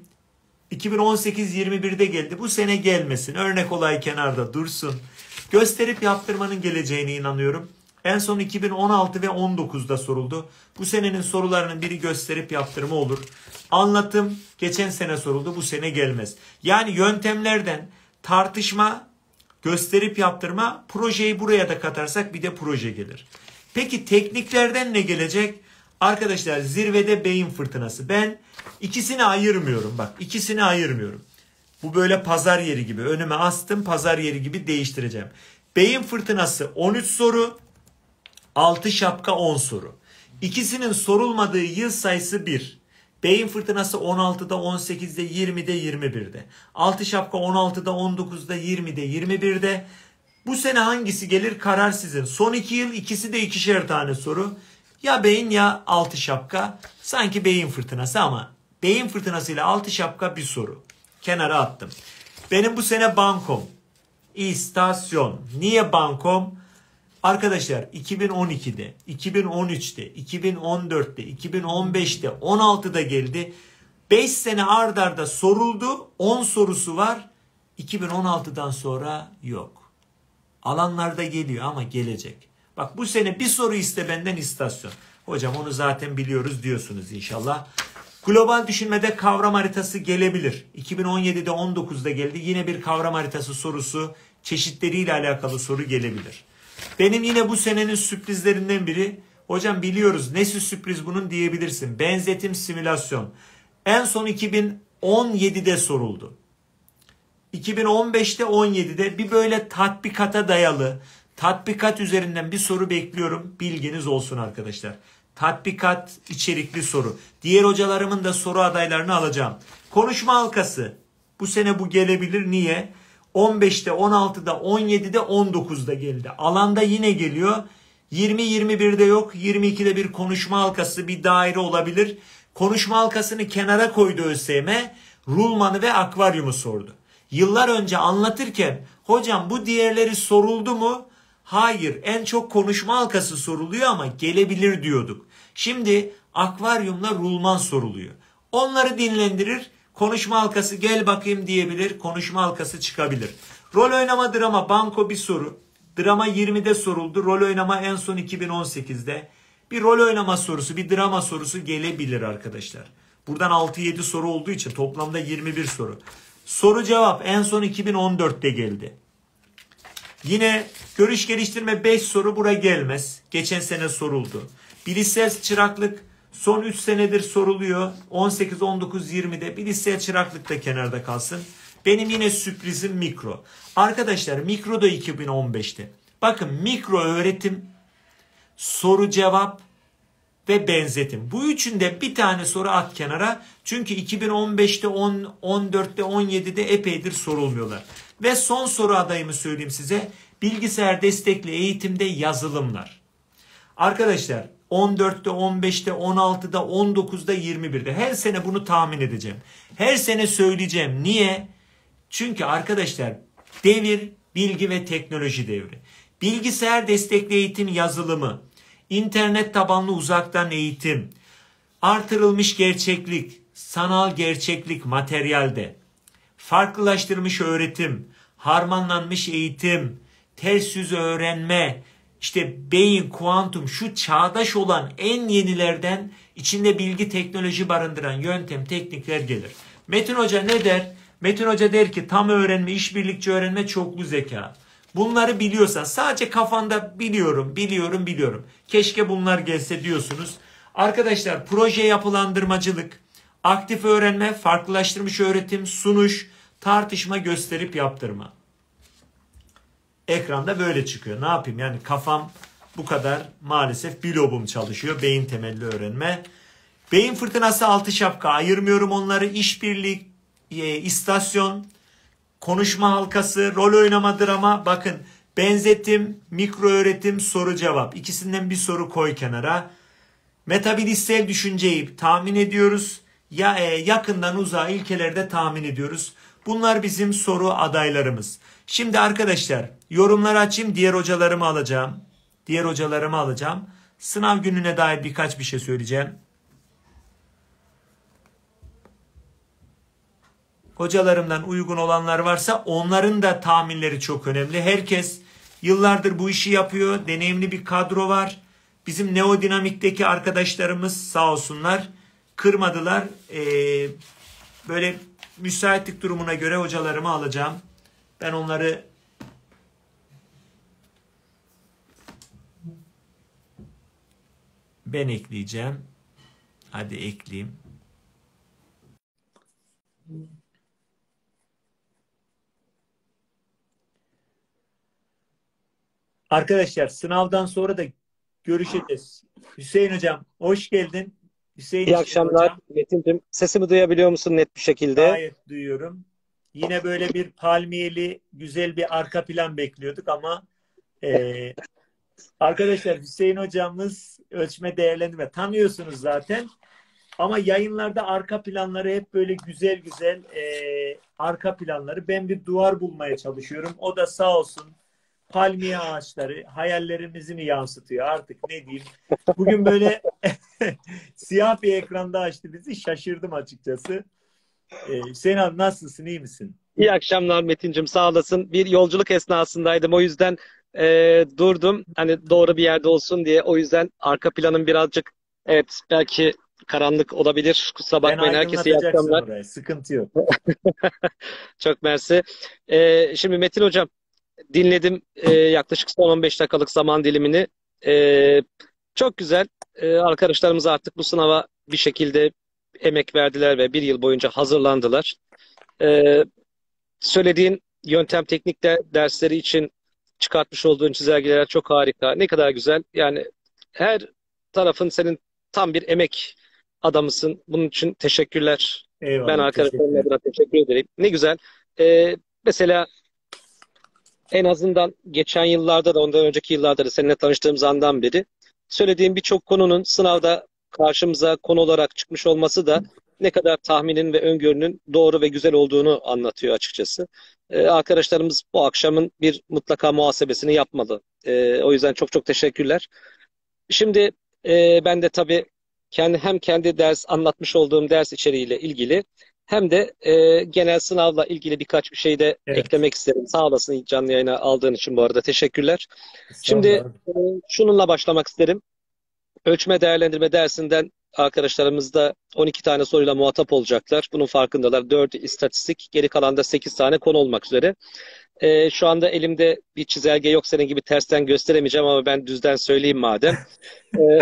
2018-21'de geldi. Bu sene gelmesin. Örnek olay kenarda dursun. Gösterip yaptırmanın geleceğine inanıyorum. En son 2016 ve 19'da soruldu. Bu senenin sorularının biri gösterip yaptırma olur. Anlatım geçen sene soruldu. Bu sene gelmez. Yani yöntemlerden tartışma, gösterip yaptırma, projeyi buraya da katarsak bir de proje gelir. Peki tekniklerden ne gelecek? Arkadaşlar zirvede beyin fırtınası. Ben ikisini ayırmıyorum. Bak ikisini ayırmıyorum. Bu böyle pazar yeri gibi. Önüme astım, pazar yeri gibi değiştireceğim. Beyin fırtınası 13 soru. 6 şapka 10 soru. İkisinin sorulmadığı yıl sayısı 1. Beyin fırtınası 16'da, 18'de, 20'de, 21'de. 6 şapka 16'da, 19'da, 20'de, 21'de. Bu sene hangisi gelir karar sizin. Son 2 yıl ikisi de ikişer tane soru. Ya beyin ya 6 şapka. Sanki beyin fırtınası ama beyin fırtınası ile 6 şapka bir soru. Kenara attım. Benim bu sene bankom. İstasyon. Niye bankom? Arkadaşlar 2012'de, 2013'te, 2014'te, 2015'te, 16'da geldi. 5 sene ard arda soruldu. 10 sorusu var. 2016'dan sonra yok. Alanlarda geliyor ama gelecek. Bak bu sene bir soru iste benden istasyon. Hocam onu zaten biliyoruz diyorsunuz inşallah. Global düşünmede kavram haritası gelebilir. 2017'de 19'da geldi. Yine bir kavram haritası sorusu, çeşitleriyle alakalı soru gelebilir. Benim yine bu senenin sürprizlerinden biri. Hocam biliyoruz nesi sürpriz bunun diyebilirsin. Benzetim simülasyon. En son 2017'de soruldu. 2015'te 17'de bir böyle tatbikata dayalı, tatbikat üzerinden bir soru bekliyorum. Bilginiz olsun arkadaşlar. Tatbikat içerikli soru. Diğer hocalarımın da soru adaylarını alacağım. Konuşma halkası. Bu sene bu gelebilir. Niye? 15'te, 16'da, 17'de, 19'da geldi. Alanda yine geliyor. 20-21'de yok. 22'de bir konuşma halkası, bir daire olabilir. Konuşma halkasını kenara koydu ÖSYM. Rulman'ı ve akvaryumu sordu. Yıllar önce anlatırken hocam bu diğerleri soruldu mu? Hayır, en çok konuşma halkası soruluyor ama gelebilir diyorduk. Şimdi akvaryumla rulman soruluyor. Onları dinlendirir, konuşma halkası gel bakayım diyebilir, konuşma halkası çıkabilir. Rol oynama drama banko bir soru. Drama 20'de soruldu, rol oynama en son 2018'de. Bir rol oynama sorusu, bir drama sorusu gelebilir arkadaşlar. Buradan 6-7 soru olduğu için toplamda 21 soru. Soru cevap en son 2014'te geldi. Yine görüş geliştirme 5 soru buraya gelmez. Geçen sene soruldu. Bilişsel çıraklık son 3 senedir soruluyor. 18, 19, 20'de bilişsel çıraklık da kenarda kalsın. Benim yine sürprizim mikro. Arkadaşlar mikro da 2015'te. Bakın mikro öğretim, soru cevap ve benzetim. Bu üçünde bir tane soru at kenara. Çünkü 2015'te, 14'te, 17'de epeydir sorulmuyorlar. Ve son soru adayımı söyleyeyim size. Bilgisayar destekli eğitimde yazılımlar. Arkadaşlar 14'te, 15'te, 16'da, 19'da, 21'de her sene bunu tahmin edeceğim. Her sene söyleyeceğim. Niye? Çünkü arkadaşlar devir bilgi ve teknoloji devri. Bilgisayar destekli eğitim yazılımı, İnternet tabanlı uzaktan eğitim, artırılmış gerçeklik, sanal gerçeklik materyalde, farklılaştırmış öğretim, harmanlanmış eğitim, ters yüz öğrenme, işte beyin, kuantum şu çağdaş olan en yenilerden içinde bilgi teknoloji barındıran yöntem, teknikler gelir. Metin Hoca ne der? Metin Hoca der ki tam öğrenme, işbirlikçi öğrenme, çoklu zeka. Bunları biliyorsan sadece kafanda biliyorum. Keşke bunlar gelse diyorsunuz. Arkadaşlar proje yapılandırmacılık, aktif öğrenme, farklılaştırmış öğretim, sunuş, tartışma, gösterip yaptırma. Ekranda böyle çıkıyor. Ne yapayım yani kafam bu kadar maalesef bilobum çalışıyor. Beyin temelli öğrenme. Beyin fırtınası 6 şapka ayırmıyorum onları. İşbirlik, istasyon, konuşma halkası, rol oynama drama. Bakın benzetim, mikro öğretim, soru cevap. İkisinden bir soru koy kenara. Metabilistsel düşünceyi tahmin ediyoruz. Yakından uzağa ilkelerde tahmin ediyoruz. Bunlar bizim soru adaylarımız. Şimdi arkadaşlar yorumları açayım. Diğer hocalarımı alacağım. Sınav gününe dair birkaç bir şey söyleyeceğim. Hocalarımdan uygun olanlar varsa onların da tahminleri çok önemli. Herkes yıllardır bu işi yapıyor. Deneyimli bir kadro var. Bizim Neodinamik'teki arkadaşlarımız sağ olsunlar kırmadılar. Böyle müsaitlik durumuna göre hocalarımı alacağım. Ben onları Ben ekleyeceğim. Hadi ekleyeyim. Arkadaşlar sınavdan sonra da görüşeceğiz. Hüseyin hocam hoş geldin. Hüseyin İyi İşler akşamlar hocam. Metin'cim. Sesimi duyabiliyor musun net bir şekilde? Gayet duyuyorum. Yine böyle bir palmiyeli güzel bir arka plan bekliyorduk ama e, arkadaşlar Hüseyin hocamız ölçme değerlendirme tanıyorsunuz zaten. Ama yayınlarda arka planları hep böyle güzel güzel arka planları. Ben bir duvar bulmaya çalışıyorum. O da sağ olsun palmiye ağaçları hayallerimizi mi yansıtıyor artık ne diyeyim. Bugün böyle siyah bir ekranda açtı bizi. Şaşırdım açıkçası. Hüseyin abi nasılsın? İyi misin? İyi akşamlar Metin'cim, sağ olasın. Bir yolculuk esnasındaydım, o yüzden durdum. Hani doğru bir yerde olsun diye. O yüzden arka planım birazcık, evet, belki karanlık olabilir. Kusura Sen bakmayın, herkese iyi aydınlatacaksın akşamlar. orayı. Sıkıntı yok. Çok mersi. Şimdi Metin Hocam, dinledim yaklaşık son 15 dakikalık zaman dilimini. E, Çok güzel. Arkadaşlarımız artık bu sınava bir şekilde emek verdiler ve bir yıl boyunca hazırlandılar. Ee, Söylediğin yöntem teknik dersleri için çıkartmış olduğun çizelgeler çok harika. Ne kadar güzel. Yani her tarafın senin tam bir emek adamısın. Bunun için teşekkürler. Ben Eyvallah. arkadaşlarım Teşekkürler. adına teşekkür ederim. Ne güzel. Mesela en azından geçen yıllarda da ondan önceki yıllarda da seninle tanıştığımız andan beri söylediğim birçok konunun sınavda karşımıza konu olarak çıkmış olması da ne kadar tahminin ve öngörünün doğru ve güzel olduğunu anlatıyor açıkçası. Arkadaşlarımız bu akşamın bir mutlaka muhasebesini yapmalı. O yüzden çok çok teşekkürler. Şimdi ben de tabii hem kendi ders anlatmış olduğum ders içeriğiyle ilgili hem de genel sınavla ilgili birkaç bir şey de Evet. eklemek isterim. Sağ olasın canlı yayına aldığın için, bu arada teşekkürler. Şimdi Estağfurullah. şununla başlamak isterim. Ölçme değerlendirme dersinden arkadaşlarımız da 12 tane soruyla muhatap olacaklar. Bunun farkındalar. 4'ü istatistik, geri kalan da 8 tane konu olmak üzere. Şu anda elimde bir çizelge yok, senin gibi tersten gösteremeyeceğim ama ben düzden söyleyeyim madem. Ee,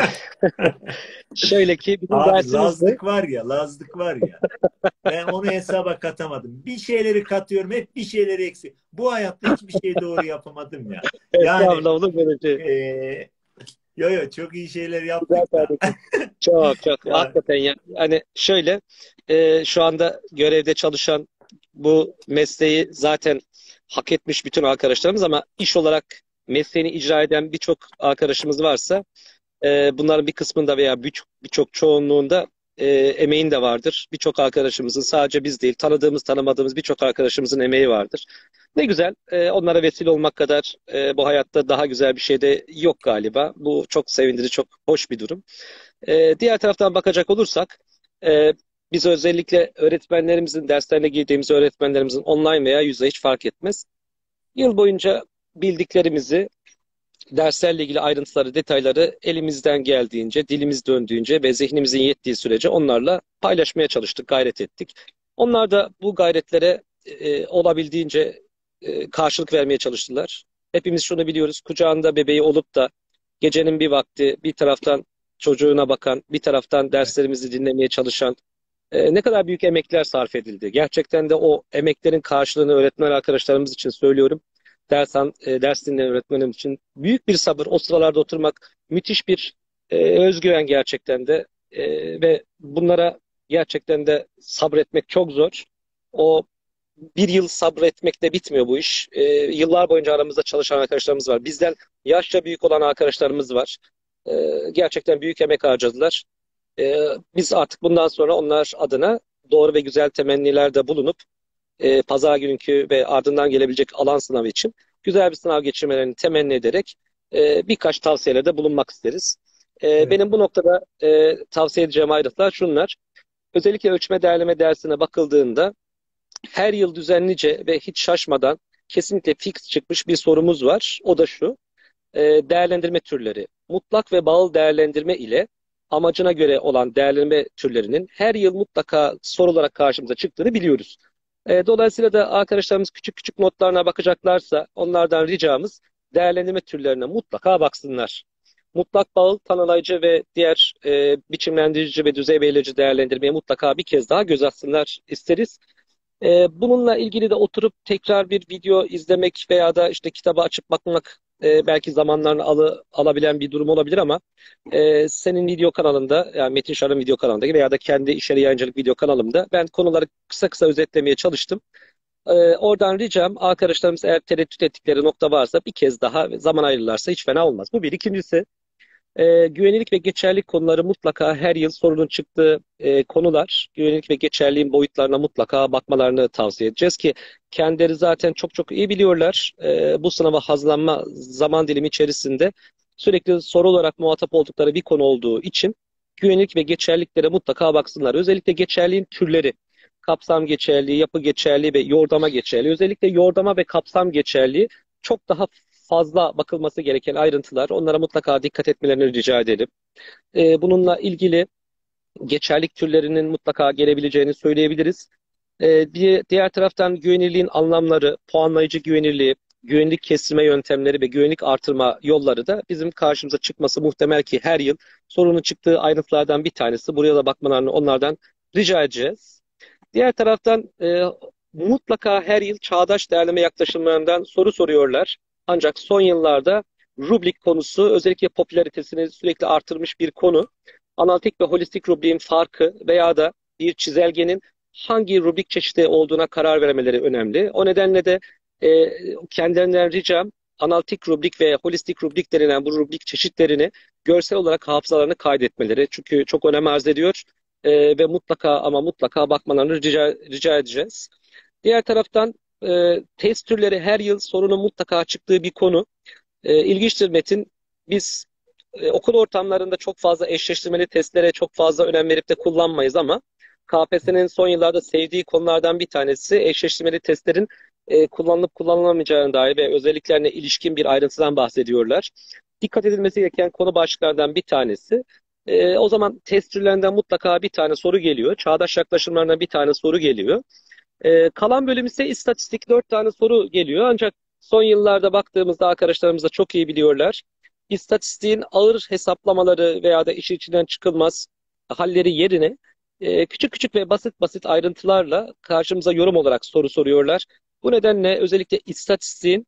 Şöyle ki bizim Abi dersimizde Lazlık var ya, Lazlık var ya. Ben onu hesaba katamadım. Bir şeyleri katıyorum, hep bir şeyleri eksik. Bu hayatta hiçbir şey doğru yapamadım ya. Yani estağfurullah, olur böyle şey. e, yo yo çok iyi şeyler Güzel yaptık da. kardeşim. Çok çok Ya hakikaten ya. Hani şöyle, şu anda görevde çalışan, bu mesleği zaten hak etmiş bütün arkadaşlarımız, ama iş olarak mesleğini icra eden birçok arkadaşımız varsa bunların bir kısmında veya birçok çoğunluğunda emeğin de vardır. Birçok arkadaşımızın, sadece biz değil, tanıdığımız tanımadığımız birçok arkadaşımızın emeği vardır. Ne güzel. Onlara vesile olmak kadar bu hayatta daha güzel bir şey de yok galiba. Bu çok sevindirici, çok hoş bir durum. Diğer taraftan bakacak olursak, e, biz özellikle öğretmenlerimizin, derslerine girdiğimiz öğretmenlerimizin online veya yüzde hiç fark etmez, yıl boyunca bildiklerimizi, derslerle ilgili ayrıntıları, detayları elimizden geldiğince, dilimiz döndüğünce ve zihnimizin yettiği sürece onlarla paylaşmaya çalıştık, gayret ettik. Onlar da bu gayretlere olabildiğince karşılık vermeye çalıştılar. Hepimiz şunu biliyoruz: kucağında bebeği olup da gecenin bir vakti bir taraftan çocuğuna bakan, bir taraftan derslerimizi dinlemeye çalışan, ne kadar büyük emekler sarf edildi. Gerçekten de o emeklerin karşılığını öğretmen arkadaşlarımız için söylüyorum. Ders dinleyen öğretmenim için büyük bir sabır. O sıralarda oturmak müthiş bir özgüven gerçekten de. Ve bunlara gerçekten de sabretmek çok zor. O bir yıl sabretmekle bitmiyor bu iş. Yıllar boyunca aramızda çalışan arkadaşlarımız var. Bizden yaşça büyük olan arkadaşlarımız var. Gerçekten büyük emek harcadılar. Biz artık bundan sonra onlar adına doğru ve güzel temennilerde bulunup pazar günkü ve ardından gelebilecek alan sınavı için güzel bir sınav geçirmelerini temenni ederek birkaç tavsiyelerde bulunmak isteriz. evet. Benim bu noktada tavsiye edeceğim ayrıntılar şunlar. Özellikle ölçme değerleme dersine bakıldığında her yıl düzenlice ve hiç şaşmadan kesinlikle fix çıkmış bir sorumuz var. O da şu: değerlendirme türleri. Mutlak ve bağıl değerlendirme ile amacına göre olan değerlendirme türlerinin her yıl mutlaka soru olarak karşımıza çıktığını biliyoruz. Dolayısıyla da arkadaşlarımız küçük küçük notlarına bakacaklarsa onlardan ricamız değerlendirme türlerine mutlaka baksınlar. mutlak bağıl, tanımlayıcı ve diğer biçimlendirici ve düzey belirleyici değerlendirmeye mutlaka bir kez daha göz atsınlar isteriz. Bununla ilgili de oturup tekrar bir video izlemek veya da işte kitabı açıp bakmak belki zamanlarını alabilen bir durum olabilir ama senin video kanalında, yani Metin Şar'ın video kanalındaki veya da kendi içeri yayıncılık video kanalımda ben konuları kısa kısa özetlemeye çalıştım. Oradan ricam, arkadaşlarımız eğer tereddüt ettikleri nokta varsa bir kez daha zaman ayırırlarsa hiç fena olmaz. Bu bir. İkincisi, güvenilirlik ve geçerlilik konuları mutlaka her yıl sorunun çıktığı konular. Güvenilirlik ve geçerliğin boyutlarına mutlaka bakmalarını tavsiye edeceğiz ki kendileri zaten çok çok iyi biliyorlar. Bu sınava hazırlanma zaman dilimi içerisinde sürekli soru olarak muhatap oldukları bir konu olduğu için güvenilirlik ve geçerliliklere mutlaka baksınlar. Özellikle geçerliğin türleri, kapsam geçerliği, yapı geçerliği ve yordama geçerliği. Özellikle yordama ve kapsam geçerliği çok daha fazla bakılması gereken ayrıntılar. Onlara mutlaka dikkat etmelerini rica edelim. Bununla ilgili geçerlilik türlerinin mutlaka gelebileceğini söyleyebiliriz. Bir diğer taraftan güvenilirliğin anlamları, puanlayıcı güvenilirliği, güvenlik kestirme yöntemleri ve güvenlik artırma yolları da bizim karşımıza çıkması muhtemel ki her yıl sorunun çıktığı ayrıntılardan bir tanesi. Buraya da bakmalarını onlardan rica edeceğiz. Diğer taraftan mutlaka her yıl çağdaş değerleme yaklaşımlarından soru soruyorlar. Ancak son yıllarda rubrik konusu özellikle popülaritesini sürekli artırmış bir konu. Analitik ve holistik rubriğin farkı veya da bir çizelgenin hangi rubrik çeşidi olduğuna karar vermeleri önemli. O nedenle de kendilerinden ricam analitik rubrik ve holistik rubrik denilen bu rubrik çeşitlerini görsel olarak hafızalarını kaydetmeleri. Çünkü çok önem arz ediyor ve mutlaka ama mutlaka bakmalarını rica edeceğiz. Diğer taraftan test türleri her yıl sorunun mutlaka çıktığı bir konu. İlginçtir Metin. Biz okul ortamlarında çok fazla eşleştirmeli testlere çok fazla önem verip de kullanmayız ama KPSS'nin son yıllarda sevdiği konulardan bir tanesi eşleştirmeli testlerin kullanılıp kullanılamayacağına dair ve özelliklerine ilişkin bir ayrıntıdan bahsediyorlar. Dikkat edilmesi gereken konu başlıklardan bir tanesi. O zaman test türlerinden mutlaka bir tane soru geliyor. Çağdaş yaklaşımlarından bir tane soru geliyor. Kalan bölüm ise istatistik 4 tane soru geliyor. Ancak son yıllarda baktığımızda arkadaşlarımız da çok iyi biliyorlar. İstatistiğin ağır hesaplamaları veya da işin içinden çıkılmaz halleri yerine küçük küçük ve basit basit ayrıntılarla karşımıza yorum olarak soru soruyorlar. Bu nedenle özellikle istatistiğin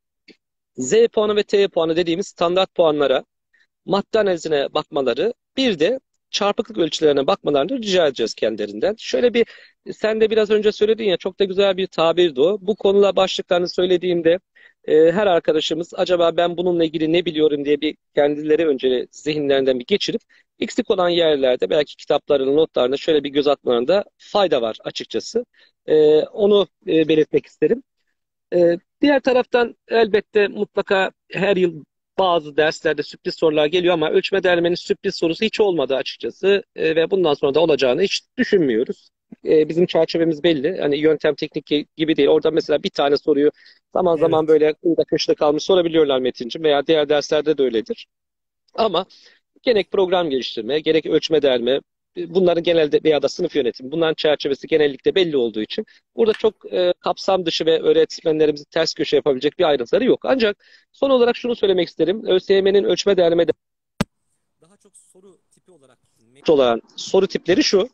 Z puanı ve T puanı dediğimiz standart puanlara, madde analizine bakmaları, bir de çarpıklık ölçülerine bakmalarını rica edeceğiz kendilerinden. Şöyle bir, sen de biraz önce söyledin ya, çok da güzel bir tabirdi o. Bu konuda başlıklarını söylediğimde her arkadaşımız acaba ben bununla ilgili ne biliyorum diye bir kendileri önce zihinlerinden bir geçirip eksik olan yerlerde belki kitaplarının notlarına şöyle bir göz atmalarında fayda var açıkçası. Onu belirtmek isterim. Diğer taraftan elbette mutlaka her yıl bazı derslerde sürpriz sorular geliyor ama ölçme derlemenin sürpriz sorusu hiç olmadı açıkçası. Ve bundan sonra da olacağını hiç düşünmüyoruz. Bizim çerçevemiz belli. Hani yöntem teknik gibi değil. Orada mesela bir tane soruyu zaman zaman Evet. böyle kıyıda köşede kalmış sorabiliyorlar Metinciğim veya diğer derslerde de öyledir. Ama gerek program geliştirme, gerek ölçme derme, bunların genelde veya da sınıf yönetimi, bunların çerçevesi genellikle belli olduğu için burada çok kapsam dışı ve öğretmenlerimizi ters köşe yapabilecek bir ayrıntıları yok. Ancak son olarak şunu söylemek isterim. ÖSYM'nin ölçme derme daha çok soru tipi olarak olan soru tipleri şu.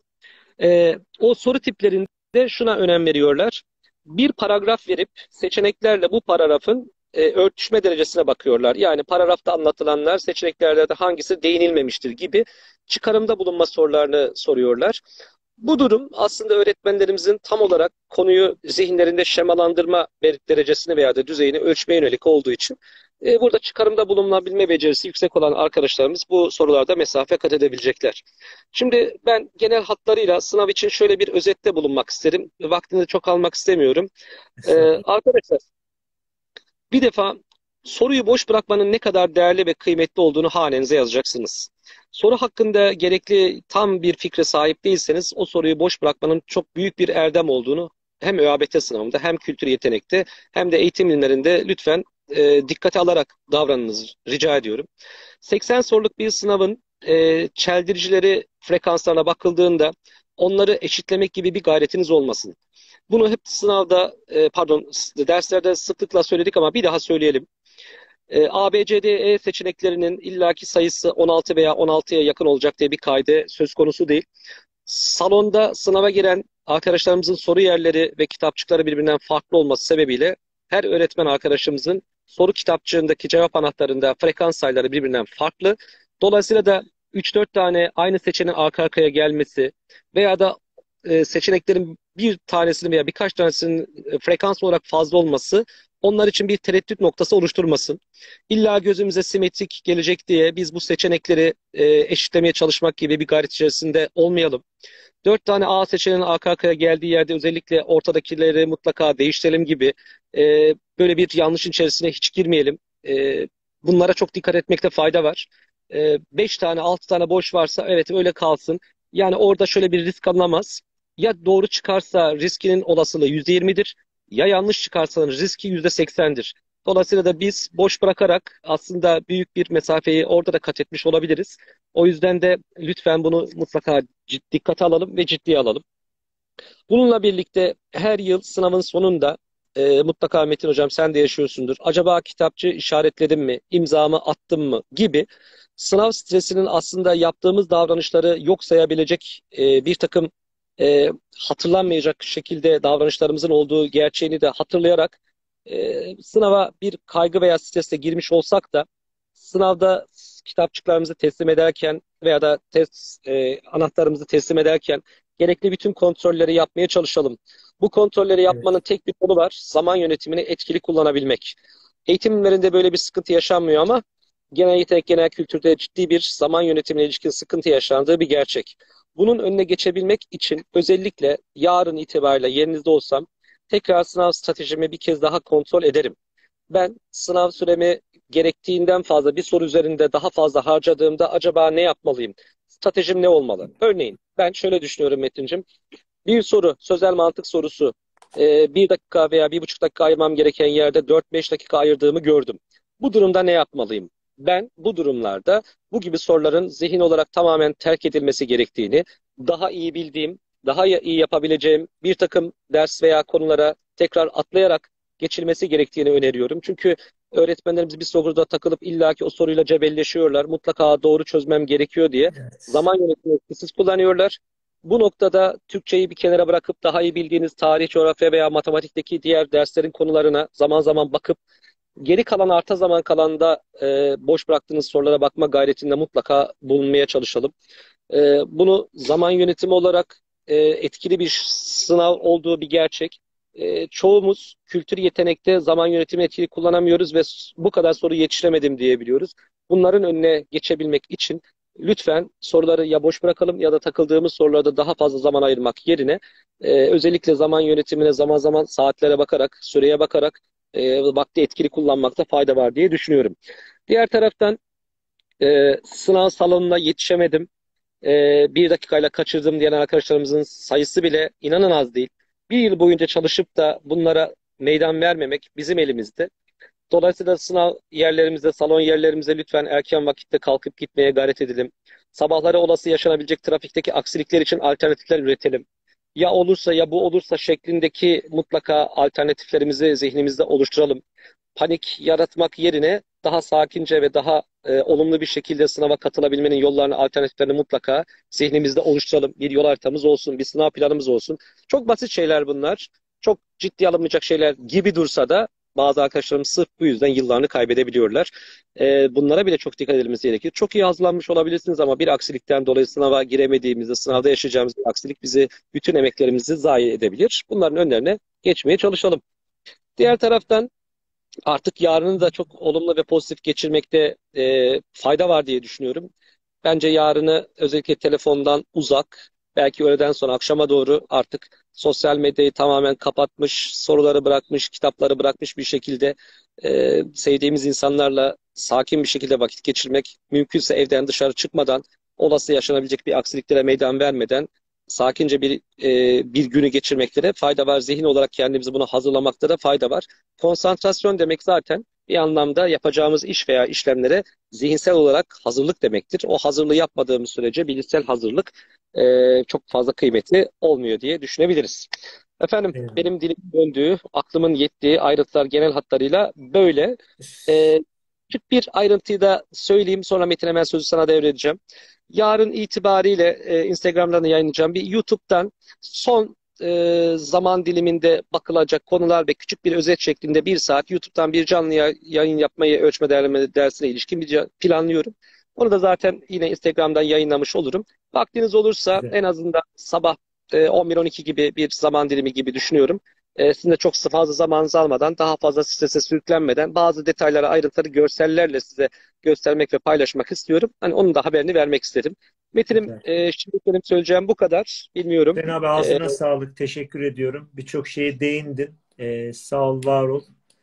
O soru tiplerinde şuna önem veriyorlar. Bir paragraf verip seçeneklerle bu paragrafın örtüşme derecesine bakıyorlar. Yani paragrafta anlatılanlar seçeneklerde de hangisi değinilmemiştir gibi çıkarımda bulunma sorularını soruyorlar. Bu durum aslında öğretmenlerimizin tam olarak konuyu zihinlerinde şemalandırma derecesini veya da düzeyini ölçmeye yönelik olduğu için burada çıkarımda bulunabilme becerisi yüksek olan arkadaşlarımız bu sorularda mesafe kat edebilecekler. Şimdi ben genel hatlarıyla sınav için şöyle bir özette bulunmak isterim. Vaktini çok almak istemiyorum. Estağfurullah. Arkadaşlar, bir defa soruyu boş bırakmanın ne kadar değerli ve kıymetli olduğunu hanenize yazacaksınız. Soru hakkında gerekli tam bir fikre sahip değilseniz o soruyu boş bırakmanın çok büyük bir erdem olduğunu hem ÖABT sınavında hem kültür yetenekte hem de eğitim bilimlerinde lütfen dikkate alarak davranınız rica ediyorum. 80 soruluk bir sınavın çeldiricileri frekanslarına bakıldığında onları eşitlemek gibi bir gayretiniz olmasın. Bunu hep sınavda, pardon, derslerde sıklıkla söyledik ama bir daha söyleyelim. A, B, C, D, E seçeneklerinin illaki sayısı 16 veya 16'ya yakın olacak diye bir kaide söz konusu değil. Salonda sınava giren arkadaşlarımızın soru yerleri ve kitapçıkları birbirinden farklı olması sebebiyle her öğretmen arkadaşımızın soru kitapçığındaki cevap anahtarında frekans sayıları birbirinden farklı. Dolayısıyla da 3-4 tane aynı seçeneğin arka arkaya gelmesi veya da seçeneklerin bir tanesinin veya birkaç tanesinin frekans olarak fazla olması onlar için bir tereddüt noktası oluşturmasın. İlla gözümüze simetrik gelecek diye biz bu seçenekleri eşitlemeye çalışmak gibi bir gayret içerisinde olmayalım. 4 tane A seçeneğinin arka arkaya geldiği yerde özellikle ortadakileri mutlaka değiştirelim gibi böyle bir yanlışın içerisine hiç girmeyelim. Bunlara çok dikkat etmekte fayda var. 5 tane 6 tane boş varsa evet öyle kalsın. Yani orada şöyle bir risk alınamaz. Ya doğru çıkarsa riskinin olasılığı %20'dir. Ya yanlış çıkarsa riski %80'dir. Dolayısıyla da biz boş bırakarak aslında büyük bir mesafeyi orada da kat etmiş olabiliriz. O yüzden de lütfen bunu mutlaka dikkate alalım ve ciddiye alalım. Bununla birlikte her yıl sınavın sonunda mutlaka Metin Hocam sen de yaşıyorsundur. Acaba kitapçı işaretledim mi, imzamı attım mı gibi sınav stresinin aslında yaptığımız davranışları yok sayabilecek bir takım hatırlanmayacak şekilde davranışlarımızın olduğu gerçeğini de hatırlayarak sınava bir kaygı veya stresle girmiş olsak da sınavda kitapçıklarımızı teslim ederken veya da test anahtarımızı teslim ederken gerekli bütün kontrolleri yapmaya çalışalım. Bu kontrolleri yapmanın Evet. tek bir yolu var. Zaman yönetimini etkili kullanabilmek. Eğitimlerinde böyle bir sıkıntı yaşanmıyor ama genel yetenek, genel kültürde ciddi bir zaman yönetimine ilişkin sıkıntı yaşandığı bir gerçek. Bunun önüne geçebilmek için özellikle yarın itibariyle yerinizde olsam tekrar sınav stratejimi bir kez daha kontrol ederim. Ben sınav süremi gerektiğinden fazla bir soru üzerinde daha fazla harcadığımda acaba ne yapmalıyım? Stratejim ne olmalı? Örneğin ben şöyle düşünüyorum Metin'cim. Bir soru, sözel mantık sorusu. 1 dakika veya 1,5 dakika ayırmam gereken yerde 4-5 dakika ayırdığımı gördüm. Bu durumda ne yapmalıyım? Ben bu durumlarda bu gibi soruların zihin olarak tamamen terk edilmesi gerektiğini, daha iyi bildiğim, daha iyi yapabileceğim bir takım ders veya konulara tekrar atlayarak geçilmesi gerektiğini öneriyorum. Çünkü öğretmenlerimiz bir soruda takılıp illaki o soruyla cebelleşiyorlar. Mutlaka doğru çözmem gerekiyor diye Evet. zaman yönetimini etkisiz kullanıyorlar. Bu noktada Türkçeyi bir kenara bırakıp daha iyi bildiğiniz tarih, coğrafya veya matematikteki diğer derslerin konularına zaman zaman bakıp geri kalan arta zaman kalanda boş bıraktığınız sorulara bakma gayretinde mutlaka bulunmaya çalışalım. Bunu zaman yönetimi olarak etkili bir sınav olduğu bir gerçek. Çoğumuz kültür yetenekte zaman yönetimini etkili kullanamıyoruz ve bu kadar soru yetiştiremedim diyebiliyoruz. Bunların önüne geçebilmek için lütfen soruları ya boş bırakalım ya da takıldığımız sorularda daha fazla zaman ayırmak yerine özellikle zaman yönetimine zaman zaman saatlere bakarak, süreye bakarak vakti etkili kullanmakta fayda var diye düşünüyorum. Diğer taraftan sınav salonuna yetişemedim. 1 dakikayla kaçırdım diyen arkadaşlarımızın sayısı bile inanın az değil. Bir yıl boyunca çalışıp da bunlara meydan vermemek bizim elimizde. Dolayısıyla sınav yerlerimizde, salon yerlerimize lütfen erken vakitte kalkıp gitmeye gayret edelim. Sabahları olası yaşanabilecek trafikteki aksilikler için alternatifler üretelim. Ya olursa ya bu olursa şeklindeki mutlaka alternatiflerimizi zihnimizde oluşturalım. Panik yaratmak yerine daha sakince ve daha olumlu bir şekilde sınava katılabilmenin yollarını, alternatiflerini mutlaka zihnimizde oluşturalım. Bir yol haritamız olsun, bir sınav planımız olsun. Çok basit şeyler bunlar. Çok ciddi alınmayacak şeyler gibi dursa da bazı arkadaşlarım sırf bu yüzden yıllarını kaybedebiliyorlar. Bunlara bile çok dikkat edilmesi gerekir. Çok iyi hazırlanmış olabilirsiniz ama bir aksilikten dolayı sınava giremediğimizde, sınavda yaşayacağımız bir aksilik bizi, bütün emeklerimizi zayi edebilir. Bunların önlerine geçmeye çalışalım. Diğer taraftan artık yarını da çok olumlu ve pozitif geçirmekte fayda var diye düşünüyorum. Bence yarını özellikle telefondan uzak, belki öğleden sonra akşama doğru artık sosyal medyayı tamamen kapatmış, soruları bırakmış, kitapları bırakmış bir şekilde sevdiğimiz insanlarla sakin bir şekilde vakit geçirmek, mümkünse evden dışarı çıkmadan, olası yaşanabilecek bir aksiliklere meydan vermeden sakince bir günü geçirmekte de fayda var. Zihin olarak kendimizi buna hazırlamakta da fayda var. Konsantrasyon demek zaten bir anlamda yapacağımız iş veya işlemlere zihinsel olarak hazırlık demektir. O hazırlığı yapmadığımız sürece bilişsel hazırlık çok fazla kıymetli olmuyor diye düşünebiliriz. Efendim Evet. benim dilim döndüğü, aklımın yettiği ayrıntılar genel hatlarıyla böyle. E, Küçük bir ayrıntıyı da söyleyeyim, sonra Metin hemen sözü sana devredeceğim. Yarın itibariyle Instagram'dan da yayınlayacağım. Bir YouTube'dan son zaman diliminde bakılacak konular ve küçük bir özet şeklinde 1 saat YouTube'dan bir canlı yayın yapmayı ölçme değerlendirme dersine ilişkin bir planlıyorum. Onu da zaten yine Instagram'dan yayınlamış olurum. Vaktiniz olursa Güzel. en azından sabah 11-12 gibi bir zaman dilimi gibi düşünüyorum. Sizin de çok fazla zamanınızı almadan, daha fazla strese sürüklenmeden bazı detayları, ayrıntıları görsellerle size göstermek ve paylaşmak istiyorum. Hani onun da haberini vermek istedim. Metin'im, Güzel. şimdi benim söyleyeceğim bu kadar. Bilmiyorum. Hüseyin abi E, ağzına sağlık. Teşekkür ediyorum. Birçok şeye değindin. Sağ ol, var ol.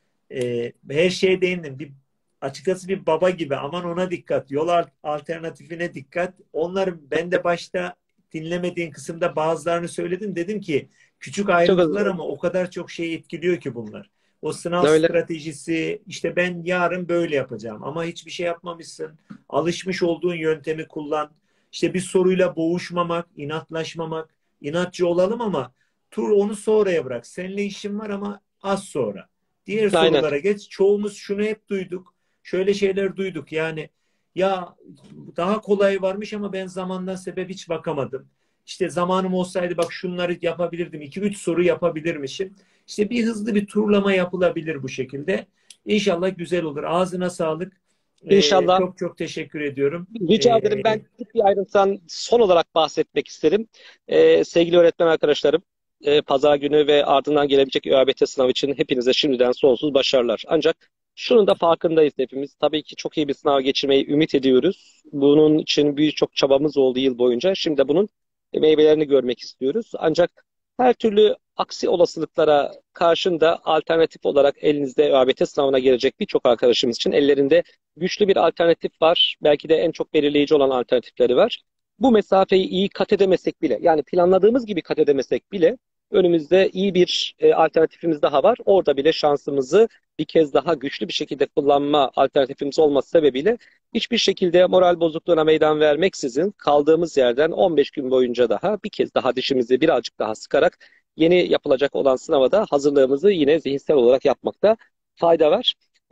Her şeye değindin. Açıkçası bir baba gibi, aman ona dikkat. Yol alternatifine dikkat. Onların ben de başta dinlemediğin kısımda bazılarını söyledim. Dedim ki küçük Çok özür ayrıntılar dilerim. ama o kadar çok şey etkiliyor ki bunlar. O sınav Öyle. stratejisi, işte ben yarın böyle yapacağım ama hiçbir şey yapmamışsın. Alışmış olduğun yöntemi kullan. İşte bir soruyla boğuşmamak, inatlaşmamak, inatçı olalım ama onu sonraya bırak. Seninle işim var ama az sonra. Diğer Aynen. sorulara geç. Çoğumuz şunu hep duyduk. Şöyle şeyler duyduk. Yani ya daha kolay varmış ama ben zamandan sebep hiç bakamadım. İşte zamanım olsaydı bak şunları yapabilirdim. 2-3 soru yapabilirmişim. İşte hızlı bir turlama yapılabilir bu şekilde. İnşallah güzel olur. Ağzına sağlık. İnşallah. Çok çok teşekkür ediyorum. Rica ederim. Ben küçük bir ayrıntıdan son olarak bahsetmek isterim. Sevgili öğretmen arkadaşlarım, Pazar günü ve ardından gelebilecek ÖABT sınavı için hepinize şimdiden sonsuz başarılar. Ancak şunun da farkındayız hepimiz. Tabii ki çok iyi bir sınav geçirmeyi ümit ediyoruz. Bunun için birçok çabamız oldu yıl boyunca. Şimdi de bunun meyvelerini görmek istiyoruz. Ancak her türlü aksi olasılıklara karşın da alternatif olarak elinizde ÖABT sınavına gelecek birçok arkadaşımız için ellerinde güçlü bir alternatif var. Belki de en çok belirleyici olan alternatifleri var. Bu mesafeyi iyi kat edemesek bile, yani planladığımız gibi kat edemesek bile önümüzde iyi bir alternatifimiz daha var. Orada bile şansımızı bir kez daha güçlü bir şekilde kullanma alternatifimiz olması sebebiyle hiçbir şekilde moral bozukluğuna meydan vermeksizin kaldığımız yerden 15 gün boyunca daha bir kez daha dişimizi birazcık daha sıkarak yeni yapılacak olan sınava da hazırlığımızı yine zihinsel olarak yapmakta fayda var.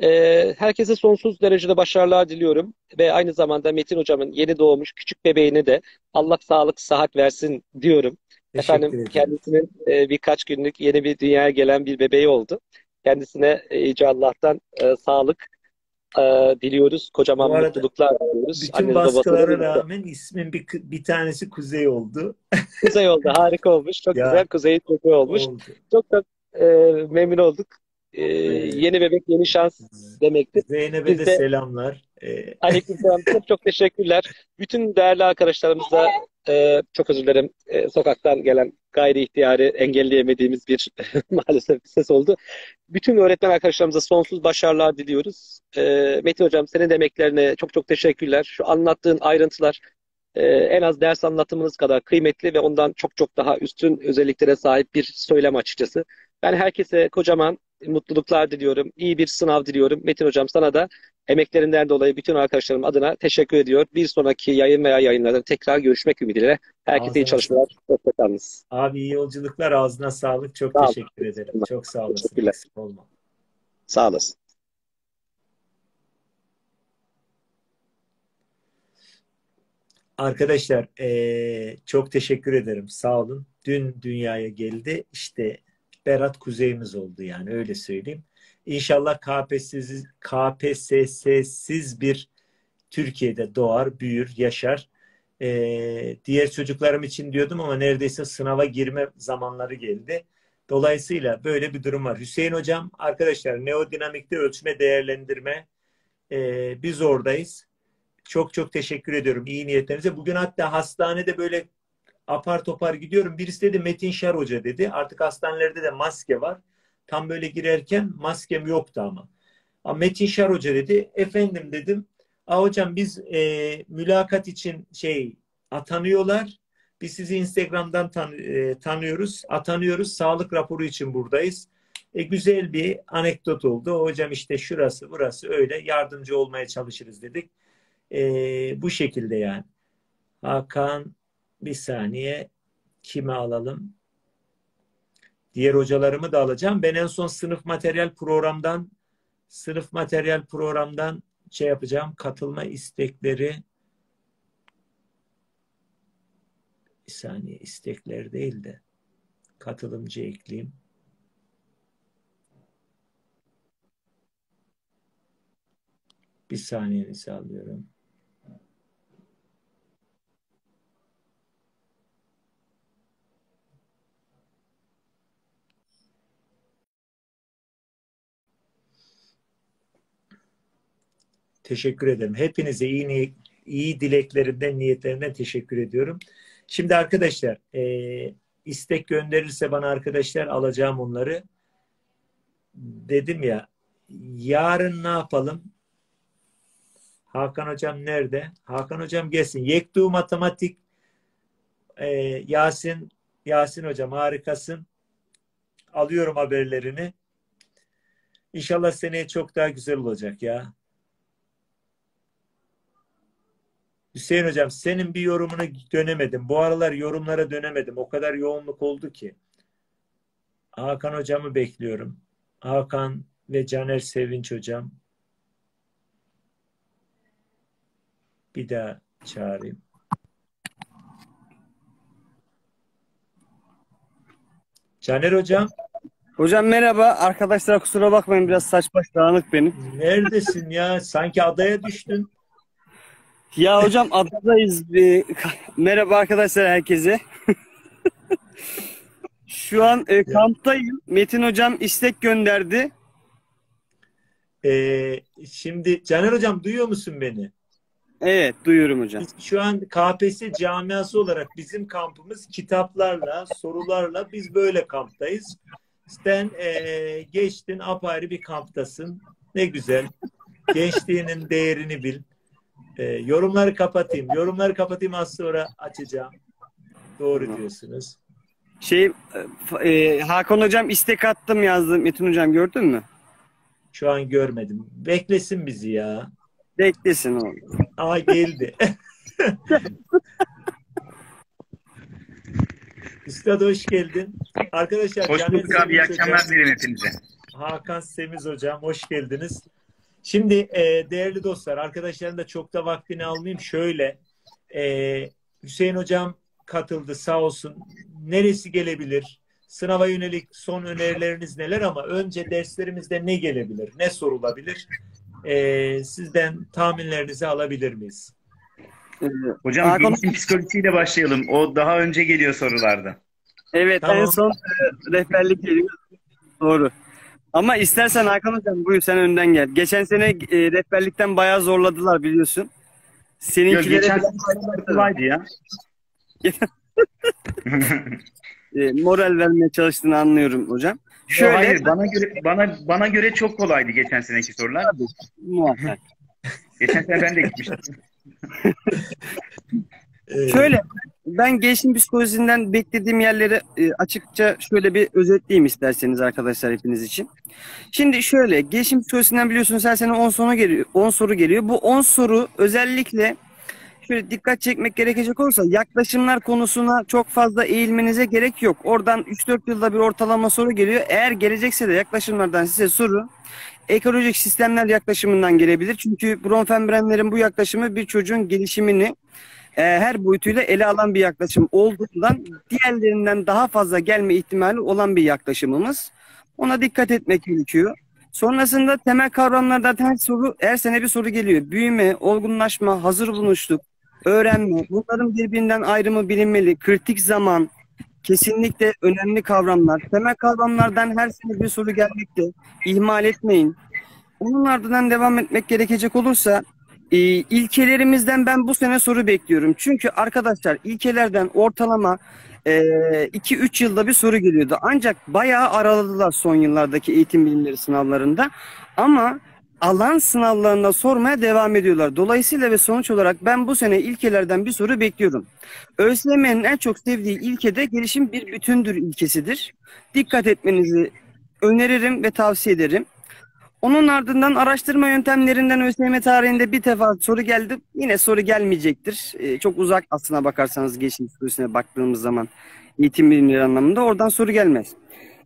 Herkese sonsuz derecede başarılar diliyorum ve aynı zamanda Metin hocamın yeni doğmuş küçük bebeğine de Allah sağlık sıhhat versin diyorum. Efendim, Teşekkür ederim. kendisinin birkaç günlük yeni bir dünyaya gelen bir bebeği oldu. Kendisine Yüce Allah'tan sağlık diliyoruz. Kocaman Bu arada mutluluklar diliyoruz. bütün Annesi babasına baskılara birlikte. rağmen ismin bir tanesi Kuzey oldu. Kuzey oldu. Harika olmuş. Çok güzel. Ya Kuzey'in çocuğu olmuş. oldu. Çok çok e, memnun olduk. Ee, Yeni bebek yeni şans demektir. Zeynep'e Biz de de selamlar. aleykümselam. Çok çok teşekkürler. Bütün değerli arkadaşlarımıza çok özür dilerim. Sokaktan gelen gayri ihtiyari engelleyemediğimiz bir maalesef bir ses oldu. Bütün öğretmen arkadaşlarımıza sonsuz başarılar diliyoruz. Metin Hocam, senin de emeklerine çok çok teşekkürler. Şu anlattığın ayrıntılar en az ders anlatımınız kadar kıymetli ve ondan çok çok daha üstün özelliklere sahip bir söylem açıkçası. Ben herkese kocaman mutluluklar diliyorum. İyi bir sınav diliyorum. Metin Hocam, sana da emeklerinden dolayı bütün arkadaşlarım adına teşekkür ediyor. Bir sonraki yayın veya yayınlarda tekrar görüşmek ümidiyle. Herkese iyi Ağzına çalışmalar. sağlık. Hoşçakalınız. Abi iyi yolculuklar, ağzına sağlık. Çok Sağ olun. teşekkür ederim. Çok sağ olasın. Teşekkürler. Eksik olma. Sağ olasın. Arkadaşlar çok teşekkür ederim. Sağ olun. Dün dünyaya geldi. İşte Berat Kuzey'imiz oldu, yani öyle söyleyeyim. İnşallah KPSS'siz bir Türkiye'de doğar, büyür, yaşar. Diğer çocuklarım için diyordum ama neredeyse sınava girme zamanları geldi. Dolayısıyla böyle bir durum var. Hüseyin Hocam, arkadaşlar neodinamikte ölçme değerlendirme, biz oradayız. Çok çok teşekkür ediyorum iyi niyetlerinize. Bugün hatta hastanede böyle apar topar gidiyorum. Birisi dedi Metin Şer Hoca dedi. Artık hastanelerde de maske var. Tam böyle girerken maskem yoktu ama. Metin Şer Hoca dedi. Efendim dedim. Hocam biz mülakat için atanıyorlar. Biz sizi Instagram'dan tanıyoruz. Atanıyoruz. Sağlık raporu için buradayız. Güzel bir anekdot oldu. Hocam işte şurası burası öyle yardımcı olmaya çalışırız dedik. Bu şekilde yani. Hakan, bir saniye, kimi alalım? Diğer hocalarımı da alacağım. Ben en son sınıf materyal programdan şey yapacağım. Katılma istekleri, bir saniye, istekler değil de katılımcı ekleyeyim. Bir saniyenizi alıyorum. Teşekkür ederim. Hepinize iyi dileklerinden, niyetlerinden teşekkür ediyorum. Şimdi arkadaşlar, istek gönderirse bana arkadaşlar, alacağım onları. Dedim ya, yarın ne yapalım? Hakan hocam nerede? Hakan hocam gelsin. Yektu matematik, Yasin hocam harikasın. Alıyorum haberlerini. İnşallah seneye çok daha güzel olacak ya. Hüseyin hocam, senin bir yorumunu dönemedim. Bu aralar yorumlara dönemedim. O kadar yoğunluk oldu ki. Hakan hocamı bekliyorum. Hakan ve Caner Sevinç hocam. Bir daha çağırayım. Caner hocam. Hocam merhaba. Arkadaşlar kusura bakmayın, biraz saç baş dağınık benim. Neredesin ya? Sanki adaya düştün. Ya hocam adadayız. Merhaba arkadaşlar herkese. Şu an kamptayım. Metin hocam istek gönderdi. Şimdi Caner hocam, duyuyor musun beni? Evet, duyuyorum hocam. Biz şu an KPSS camiası olarak bizim kampımız kitaplarla, sorularla, biz böyle kamptayız. Sen geçtin, apayrı bir kamptasın. Ne güzel. Gençliğinin değerini bil. Yorumları kapatayım. Yorumları kapatayım, az sonra açacağım. Doğru diyorsunuz. Hakan hocam istek attım yazdım. Metin hocam gördün mü? Şu an görmedim. Beklesin bizi ya. Beklesin oğlum. Aa, geldi. Üstad hoş geldin. Arkadaşlar, hoş bulduk abi. İyi akşamlar dilerim hepinize. Hakan Semiz hocam hoş geldiniz. Şimdi değerli dostlar, arkadaşların da çok da vaktini almayayım. Şöyle, Hüseyin hocam katıldı sağ olsun. Neresi gelebilir? Sınava yönelik son önerileriniz neler? Ama önce derslerimizde ne gelebilir? Ne sorulabilir? Sizden tahminlerinizi alabilir miyiz? Hocam Hakan... gelişim psikolojisiyle başlayalım. O daha önce geliyor sorularda. Evet, tamam. En son rehberlik geliyor. Doğru. Ama istersen Hakan hocam buyur, sen önden gel. Geçen sene rehberlikten bayağı zorladılar biliyorsun. Seninkileri geçen sene kolaydı ya. Moral vermeye çalıştığını anlıyorum hocam. Şöyle, hayır, bana göre çok kolaydı geçen seneki sorular. Tabii, muhakkak. Geçen sene ben de gitmiştim. Şöyle, ben gelişim psikolojisinden beklediğim yerleri açıkça şöyle bir özetleyeyim isterseniz arkadaşlar, hepiniz için. Şimdi şöyle, gelişim psikolojisinden biliyorsunuz her sene 10 soru geliyor. Bu 10 soru özellikle şöyle dikkat çekmek gerekecek olursa yaklaşımlar konusuna çok fazla eğilmenize gerek yok. Oradan 3-4 yılda bir ortalama soru geliyor. Eğer gelecekse de yaklaşımlardan size soru ekolojik sistemler yaklaşımından gelebilir. Çünkü Bronfenbrenner'in bu yaklaşımı bir çocuğun gelişimini her boyutuyla ele alan bir yaklaşım olduğundan diğerlerinden daha fazla gelme ihtimali olan bir yaklaşımımız. Ona dikkat etmek gerekiyor. Sonrasında temel kavramlardan her sene bir soru geliyor. Büyüme, olgunlaşma, hazır bulunuşluk, öğrenme, bunların birbirinden ayrımı bilinmeli. Kritik zaman, kesinlikle önemli kavramlar. Temel kavramlardan her sene bir soru gelmekte. İhmal etmeyin. Onun ardından devam etmek gerekecek olursa ilkelerimizden ben bu sene soru bekliyorum. Çünkü arkadaşlar ilkelerden ortalama 2-3 yılda bir soru geliyordu. Ancak bayağı araladılar son yıllardaki eğitim bilimleri sınavlarında. Ama alan sınavlarında sormaya devam ediyorlar. Dolayısıyla ve sonuç olarak ben bu sene ilkelerden bir soru bekliyorum. ÖSYM'nin en çok sevdiği ilke de gelişim bir bütündür ilkesidir. Dikkat etmenizi öneririm ve tavsiye ederim. Onun ardından araştırma yöntemlerinden ÖSYM tarihinde bir defa soru geldi. Yine soru gelmeyecektir. Çok uzak aslına bakarsanız gelişim psikolojisine baktığımız zaman eğitim bilimleri anlamında oradan soru gelmez.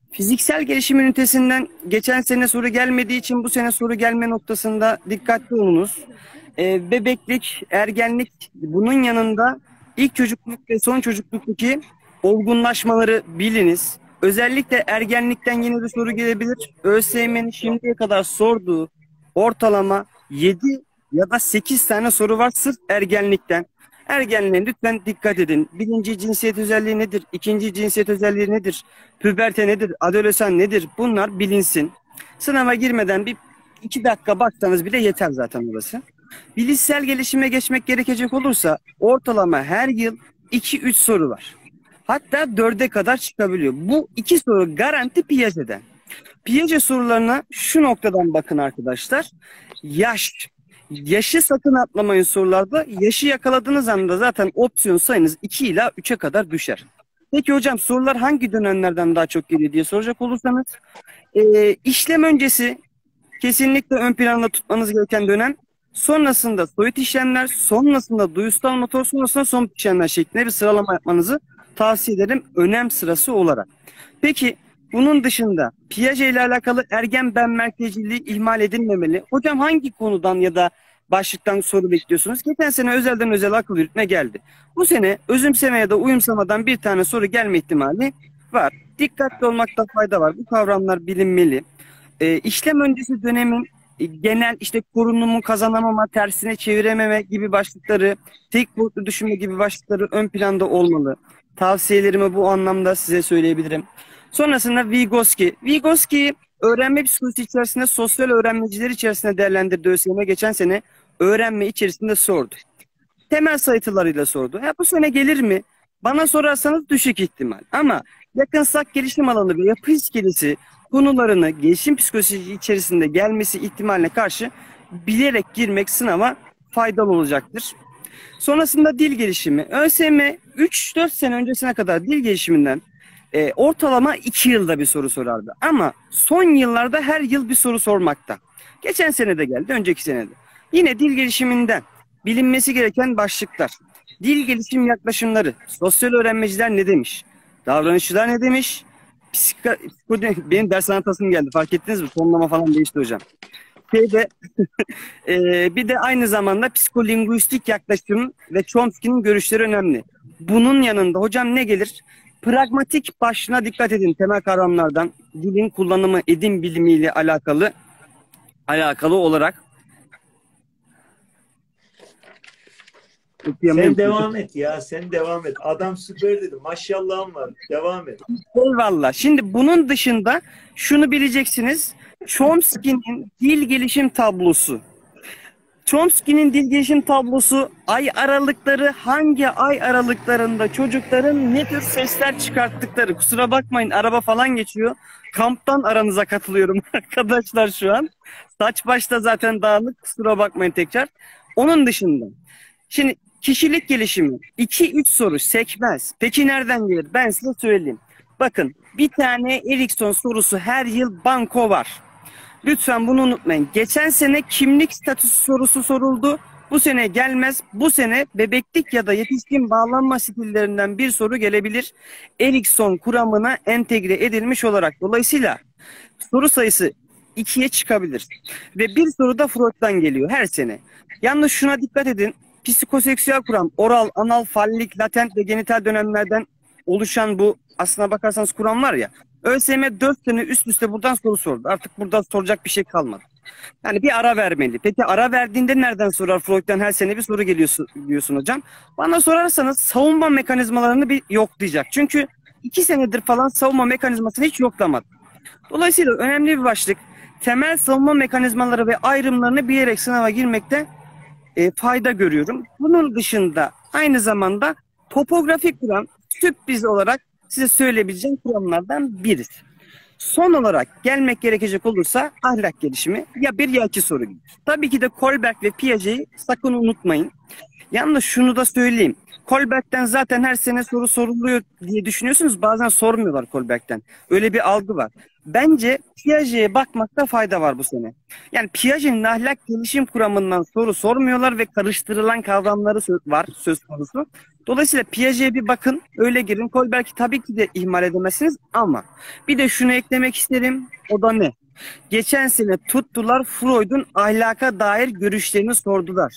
Fiziksel gelişim ünitesinden geçen sene soru gelmediği için bu sene soru gelme noktasında dikkatli olunuz. Bebeklik, ergenlik, bunun yanında ilk çocukluk ve son çocukluktaki olgunlaşmaları biliniz. Özellikle ergenlikten yine bir soru gelebilir. ÖSYM'nin şimdiye kadar sorduğu ortalama 7 ya da 8 tane soru var sırf ergenlikten. Ergenliğe lütfen dikkat edin. Birinci cinsiyet özelliği nedir? İkinci cinsiyet özelliği nedir? Püberte nedir? Adolesan nedir? Bunlar bilinsin. Sınava girmeden bir 2 dakika baksanız bile yeter zaten orası. Bilişsel gelişime geçmek gerekecek olursa ortalama her yıl 2-3 soru var. Hatta 4'e kadar çıkabiliyor. Bu 2 soru garanti Piaget'den. Piaget sorularına şu noktadan bakın arkadaşlar. Yaş. Yaşı sakın atlamayın sorularda. Yaşı yakaladığınız anda zaten opsiyon sayınız 2 ila 3'e kadar düşer. Peki hocam sorular hangi dönemlerden daha çok geliyor diye soracak olursanız işlem öncesi kesinlikle ön planda tutmanız gereken dönem. Sonrasında soyut işlemler, sonrasında duyusal motor, sonrasında somut işlemler şeklinde bir sıralama yapmanızı tavsiye ederim önem sırası olarak. Peki bunun dışında Piaget ile alakalı ergen ben merkezciliği ihmal edilmemeli. Hocam hangi konudan ya da başlıktan soru bekliyorsunuz? Geçen sene özelden özel akıl yürütme geldi. Bu sene özümseme ya da uyumsamadan bir tane soru gelme ihtimali var. Dikkatli olmakta fayda var. Bu kavramlar bilinmeli. İşlem öncesi dönemin genel işte korunumu kazanamama, tersine çevirememe gibi başlıkları, tek boyutlu düşünme gibi başlıkları ön planda olmalı. Tavsiyelerimi bu anlamda size söyleyebilirim. Sonrasında Vygotsky. Vygotsky öğrenme psikolojisi içerisinde sosyal öğrenmeciler içerisinde değerlendirdiği ÖSYM geçen sene öğrenme içerisinde sordu. Temel sayılarıyla sordu. Bu sene gelir mi? Bana sorarsanız düşük ihtimal. Ama yakınsak gelişim alanı ve yapı iskelesi konularını gelişim psikolojisi içerisinde gelmesi ihtimaline karşı bilerek girmek sınava faydalı olacaktır. Sonrasında dil gelişimi. ÖSYM 3-4 sene öncesine kadar dil gelişiminden ortalama 2 yılda bir soru sorardı. Ama son yıllarda her yıl bir soru sormakta. Geçen sene de geldi, önceki sene de. Yine dil gelişiminden bilinmesi gereken başlıklar. Dil gelişim yaklaşımları, sosyal öğrenmeciler ne demiş? Davranışçılar ne demiş? Benim ders anlatasım geldi, fark ettiniz mi? Tonlama falan değişti hocam. Bir de aynı zamanda psikolinguistik yaklaşım ve Chomsky'nin görüşleri önemli. Bunun yanında hocam ne gelir? Pragmatik başlığına dikkat edin temel kavramlardan. Dilin kullanımı edim bilimiyle alakalı olarak. Sen devam et ya, sen devam et. Adam süper dedi. Maşallahım var. Devam et. Eyvallah. Şimdi bunun dışında şunu bileceksiniz. Chomsky'nin dil gelişim tablosu. Chomsky'nin dil gelişim tablosu ay aralıkları, hangi ay aralıklarında çocukların ne tür sesler çıkarttıkları. Kusura bakmayın, araba falan geçiyor. Kamptan aranıza katılıyorum arkadaşlar şu an. Saç başta zaten dağınık, kusura bakmayın tekrar. Onun dışında şimdi kişilik gelişimi 2-3 soru sekmez. Peki nereden gelir? Ben size söyleyeyim. Bakın bir tane Erikson sorusu her yıl banko var. Lütfen bunu unutmayın. Geçen sene kimlik statüsü sorusu soruldu. Bu sene gelmez. Bu sene bebeklik ya da yetişkin bağlanma stillerinden bir soru gelebilir. Erikson kuramına entegre edilmiş olarak. Dolayısıyla soru sayısı 2'ye çıkabilir. Ve bir soru da Freud'dan geliyor her sene. Yalnız şuna dikkat edin. Psikoseksüel kuram, oral, anal, fallik, latent ve genital dönemlerden oluşan bu aslına bakarsanız kuram var ya. ÖSYM 4 sene üst üste buradan soru sordu. Artık buradan soracak bir şey kalmadı. Yani bir ara vermeli. Peki ara verdiğinde nereden sorar? Freud'dan her sene bir soru geliyor diyorsun hocam. Bana sorarsanız savunma mekanizmalarını bir yoklayacak. Çünkü 2 senedir falan savunma mekanizmasını hiç yoklamadı. Dolayısıyla önemli bir başlık. Temel savunma mekanizmaları ve ayrımlarını bilerek sınava girmekte fayda görüyorum. Bunun dışında aynı zamanda topografik kuram sürpriz olarak size söyleyebileceğim kuramlardan birisi. Son olarak gelmek gerekecek olursa ahlak gelişimi ya bir ya iki soru gibi. Tabii ki de Kohlberg ve Piaget'i sakın unutmayın. Yalnız şunu da söyleyeyim. Kolberg'den zaten her sene soru soruluyor diye düşünüyorsunuz. Bazen sormuyorlar Kolberg'den. Öyle bir algı var. Bence Piaget'e bakmakta fayda var bu sene. Yani Piaget'in ahlak gelişim kuramından soru sormuyorlar ve karıştırılan kavramları var söz konusu. Dolayısıyla Piaget'e bir bakın, öyle girin. Kolberg'i tabii ki de ihmal edemezsiniz ama bir de şunu eklemek isterim. O da ne? Geçen sene tuttular Freud'un ahlaka dair görüşlerini sordular.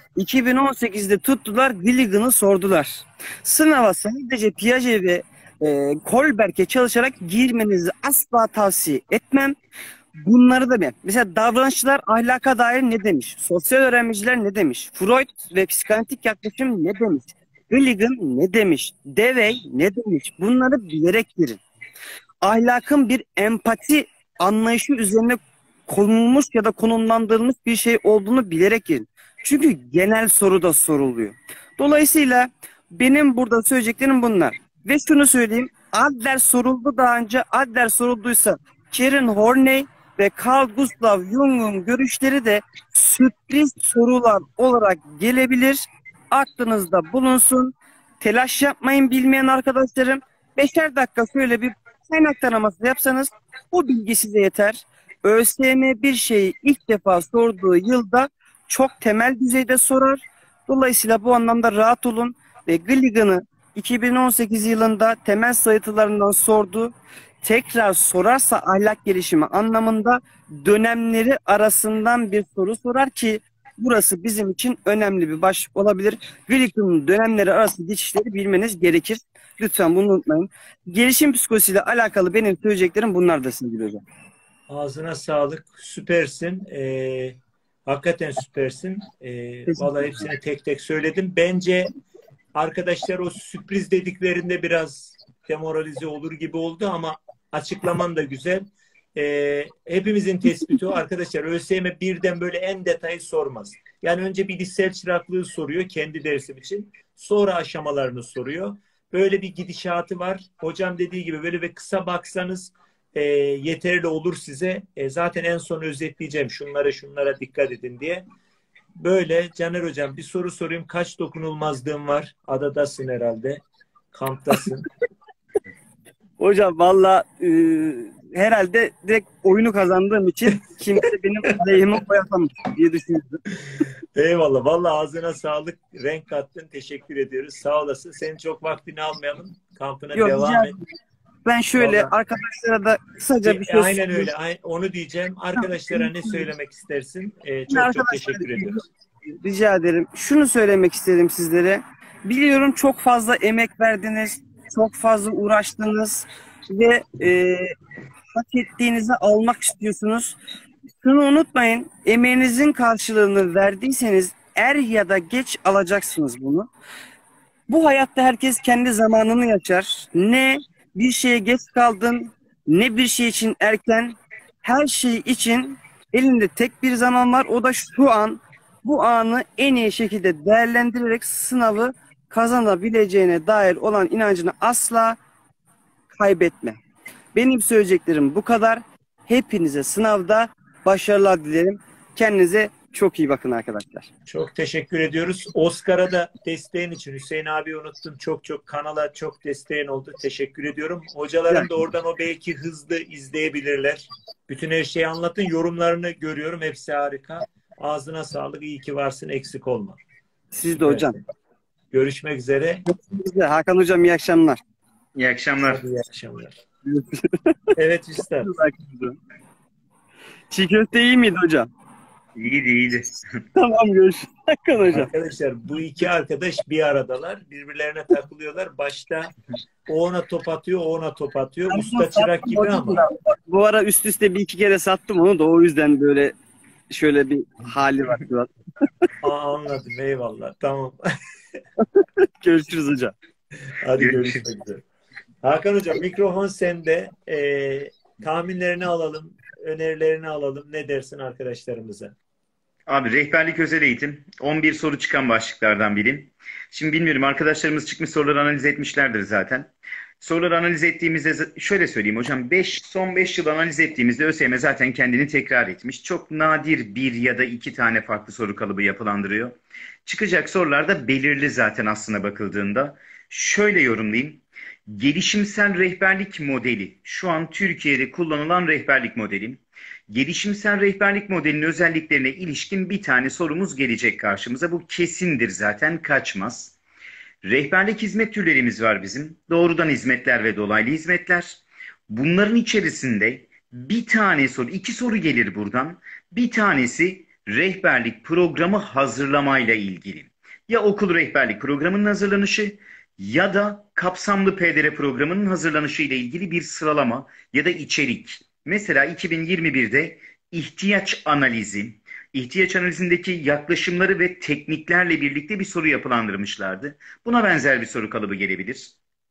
2018'de tuttular Gilligan'ı sordular. Sınava sadece Piaget ve Kohlberg'e çalışarak girmenizi asla tavsiye etmem. Bunları da ben. Mesela davranışçılar ahlaka dair ne demiş? Sosyal öğrenmeciler ne demiş? Freud ve psikanalitik yaklaşım ne demiş? Gilligan ne demiş? Dewey ne demiş? Bunları bilerek girin. Ahlakın bir empati anlayışı üzerine konulmuş ya da konumlandırılmış bir şey olduğunu bilerek girin. Çünkü genel soru da soruluyor. Dolayısıyla benim burada söyleyeceklerim bunlar. Ve şunu söyleyeyim. Adler soruldu daha önce. Adler sorulduysa Karen Horney ve Carl Gustav Jung'un görüşleri de sürpriz sorular olarak gelebilir. Aklınızda bulunsun. Telaş yapmayın bilmeyen arkadaşlarım. 5'er dakika şöyle bir kaynak taraması yapsanız o bilgi size yeter. ÖSYM bir şeyi ilk defa sorduğu yılda çok temel düzeyde sorar. Dolayısıyla bu anlamda rahat olun ve Gilligan'ı 2018 yılında temel sayıtılarından sordu. Tekrar sorarsa ahlak gelişimi anlamında dönemleri arasından bir soru sorar ki burası bizim için önemli bir başlık olabilir. Gilligan'ın dönemleri arası geçişleri bilmeniz gerekir. Lütfen bunu unutmayın. Gelişim psikolojisiyle alakalı benim söyleyeceklerim bunlar da sevgili hocam. Ağzına sağlık. Süpersin. Hakikaten süpersin. Vallahi hepsini tek tek söyledim. Bence arkadaşlar o sürpriz dediklerinde biraz demoralize olur gibi oldu ama açıklaman da güzel. Hepimizin tespiti o. Arkadaşlar ÖSYM birden böyle en detayı sormaz. Yani önce bilişsel çıraklığı soruyor kendi dersim için. Sonra aşamalarını soruyor. Böyle bir gidişatı var. Hocam dediği gibi böyle bir kısa baksanız yeterli olur size. Zaten en son özetleyeceğim. Şunlara dikkat edin diye. Böyle Caner Hocam bir soru sorayım. Kaç dokunulmazlığın var? Adadasın herhalde. Kamptasın. Hocam valla herhalde direkt oyunu kazandığım için kimse benim lehime koyamaz diye düşünüyorum. Eyvallah. Valla ağzına sağlık. Renk kattın. Teşekkür ediyoruz. Sağ olasın. Senin çok vaktini almayalım. Kampına Yok, devam et. Ben şöyle Vallahi. Arkadaşlara da kısaca bir söz Aynen öyle. Onu diyeceğim. Arkadaşlara ne söylemek istersin? Çok Arkadaşlar, teşekkür ediyoruz. rica ederim. Şunu söylemek istedim sizlere. Biliyorum çok fazla emek verdiniz, çok fazla uğraştınız ve hak ettiğinizi almak istiyorsunuz. Şunu unutmayın, emeğinizin karşılığını verdiyseniz er ya da geç alacaksınız bunu. Bu hayatta herkes kendi zamanını yaşar. Ne bir şeye geç kaldın, ne bir şey için erken. Her şey için elinde tek bir zaman var. O da şu an. Bu anı en iyi şekilde değerlendirerek sınavı kazanabileceğine dair olan inancını asla kaybetme. Benim söyleyeceklerim bu kadar. Hepinize sınavda başarılar dilerim. Kendinize çok iyi bakın arkadaşlar. Çok teşekkür ediyoruz. Oscar'a da desteğin için Hüseyin abi unuttum. Çok kanala çok desteğin oldu. Teşekkür ediyorum. Hocalarım da oradan o belki hızlı izleyebilirler. Bütün her şeyi anlatın. Yorumlarını görüyorum. Hepsi harika. Ağzına sağlık. İyi ki varsın. Eksik olma. Siz de hocam. Görüşmek üzere. Hakan hocam iyi akşamlar. İyi akşamlar. İyi akşamlar. Evet üstad. Çiğ köfte iyi miydi hocam? İyiydi. Tamam görüşürüz. Hakan hocam. Arkadaşlar bu iki arkadaş bir aradalar. Birbirlerine takılıyorlar. Başta o ona top atıyor, o ona top atıyor. Usta çırak gibi ama. Bu ara üst üste bir iki kere sattım onu da o yüzden böyle şöyle bir hali var. Anladım. Eyvallah. Tamam. Görüşürüz hocam. Hadi görüşmek üzere. Hakan hocam mikrofon sende. Tahminlerini alalım. Önerilerini alalım. Ne dersin arkadaşlarımıza? Abi rehberlik özel eğitim 11 soru çıkan başlıklardan biri. Şimdi bilmiyorum arkadaşlarımız çıkmış soruları analiz etmişlerdir zaten. soruları analiz ettiğimizde şöyle söyleyeyim hocam, son 5 yıl analiz ettiğimizde ÖSYM zaten kendini tekrar etmiş. Çok nadir bir ya da iki tane farklı soru kalıbı yapılandırıyor. Çıkacak sorular da belirli zaten aslına bakıldığında. Şöyle yorumlayayım. Gelişimsel rehberlik modeli, şu an Türkiye'de kullanılan rehberlik modeli. Gelişimsel rehberlik modelinin özelliklerine ilişkin bir tane sorumuz gelecek karşımıza. Bu kesindir zaten, kaçmaz. Rehberlik hizmet türlerimiz var bizim. Doğrudan hizmetler ve dolaylı hizmetler. Bunların içerisinde bir tane soru, iki soru gelir buradan. Bir tanesi rehberlik programı hazırlamayla ilgili. Ya okul rehberlik programının hazırlanışı ya da kapsamlı PDR programının hazırlanışı ile ilgili bir sıralama ya da içerik. Mesela 2021'de ihtiyaç analizindeki yaklaşımları ve tekniklerle birlikte bir soru yapılandırmışlardı. Buna benzer bir soru kalıbı gelebilir.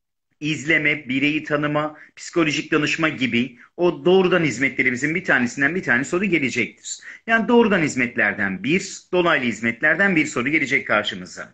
İzleme, bireyi tanıma, psikolojik danışma gibi o doğrudan hizmetlerimizin bir tanesinden bir tane soru gelecektir. Yani doğrudan hizmetlerden bir, dolaylı hizmetlerden bir soru gelecek karşımıza.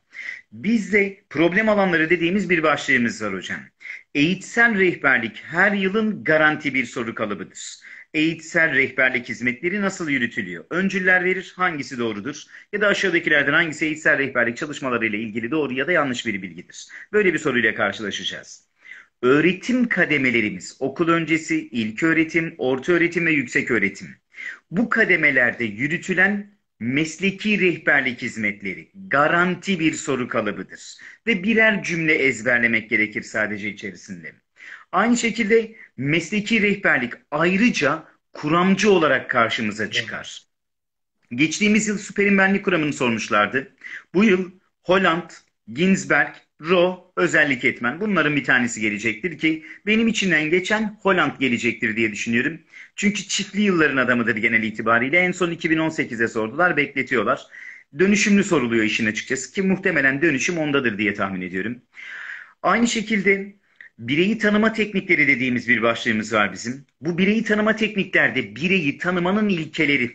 Bizde problem alanları dediğimiz bir başlığımız var hocam. Eğitsel rehberlik her yılın garanti bir soru kalıbıdır. Eğitsel rehberlik hizmetleri nasıl yürütülüyor? Öncüller verir, hangisi doğrudur? Ya da aşağıdakilerden hangisi eğitsel rehberlik çalışmalarıyla ilgili doğru ya da yanlış bir bilgidir? Böyle bir soruyla karşılaşacağız. Öğretim kademelerimiz, okul öncesi, ilköğretim, ortaöğretim ve yükseköğretim. Bu kademelerde yürütülen mesleki rehberlik hizmetleri garanti bir soru kalıbıdır. Ve birer cümle ezberlemek gerekir sadece içerisinde. Aynı şekilde mesleki rehberlik ayrıca kuramcı olarak karşımıza çıkar. Geçtiğimiz yıl süperinbenlik kuramını sormuşlardı. Bu yıl Holland, Ginsberg, Rowe, özellik etmen. Bunların bir tanesi gelecektir ki benim içinden geçen Holland gelecektir diye düşünüyorum. Çünkü çiftli yılların adamıdır genel itibariyle. En son 2018'e sordular, bekletiyorlar. Dönüşümlü soruluyor işin açıkçası ki muhtemelen dönüşüm ondadır diye tahmin ediyorum. Aynı şekilde bireyi tanıma teknikleri dediğimiz bir başlığımız var bizim. Bu bireyi tanıma tekniklerde bireyi tanımanın ilkeleri.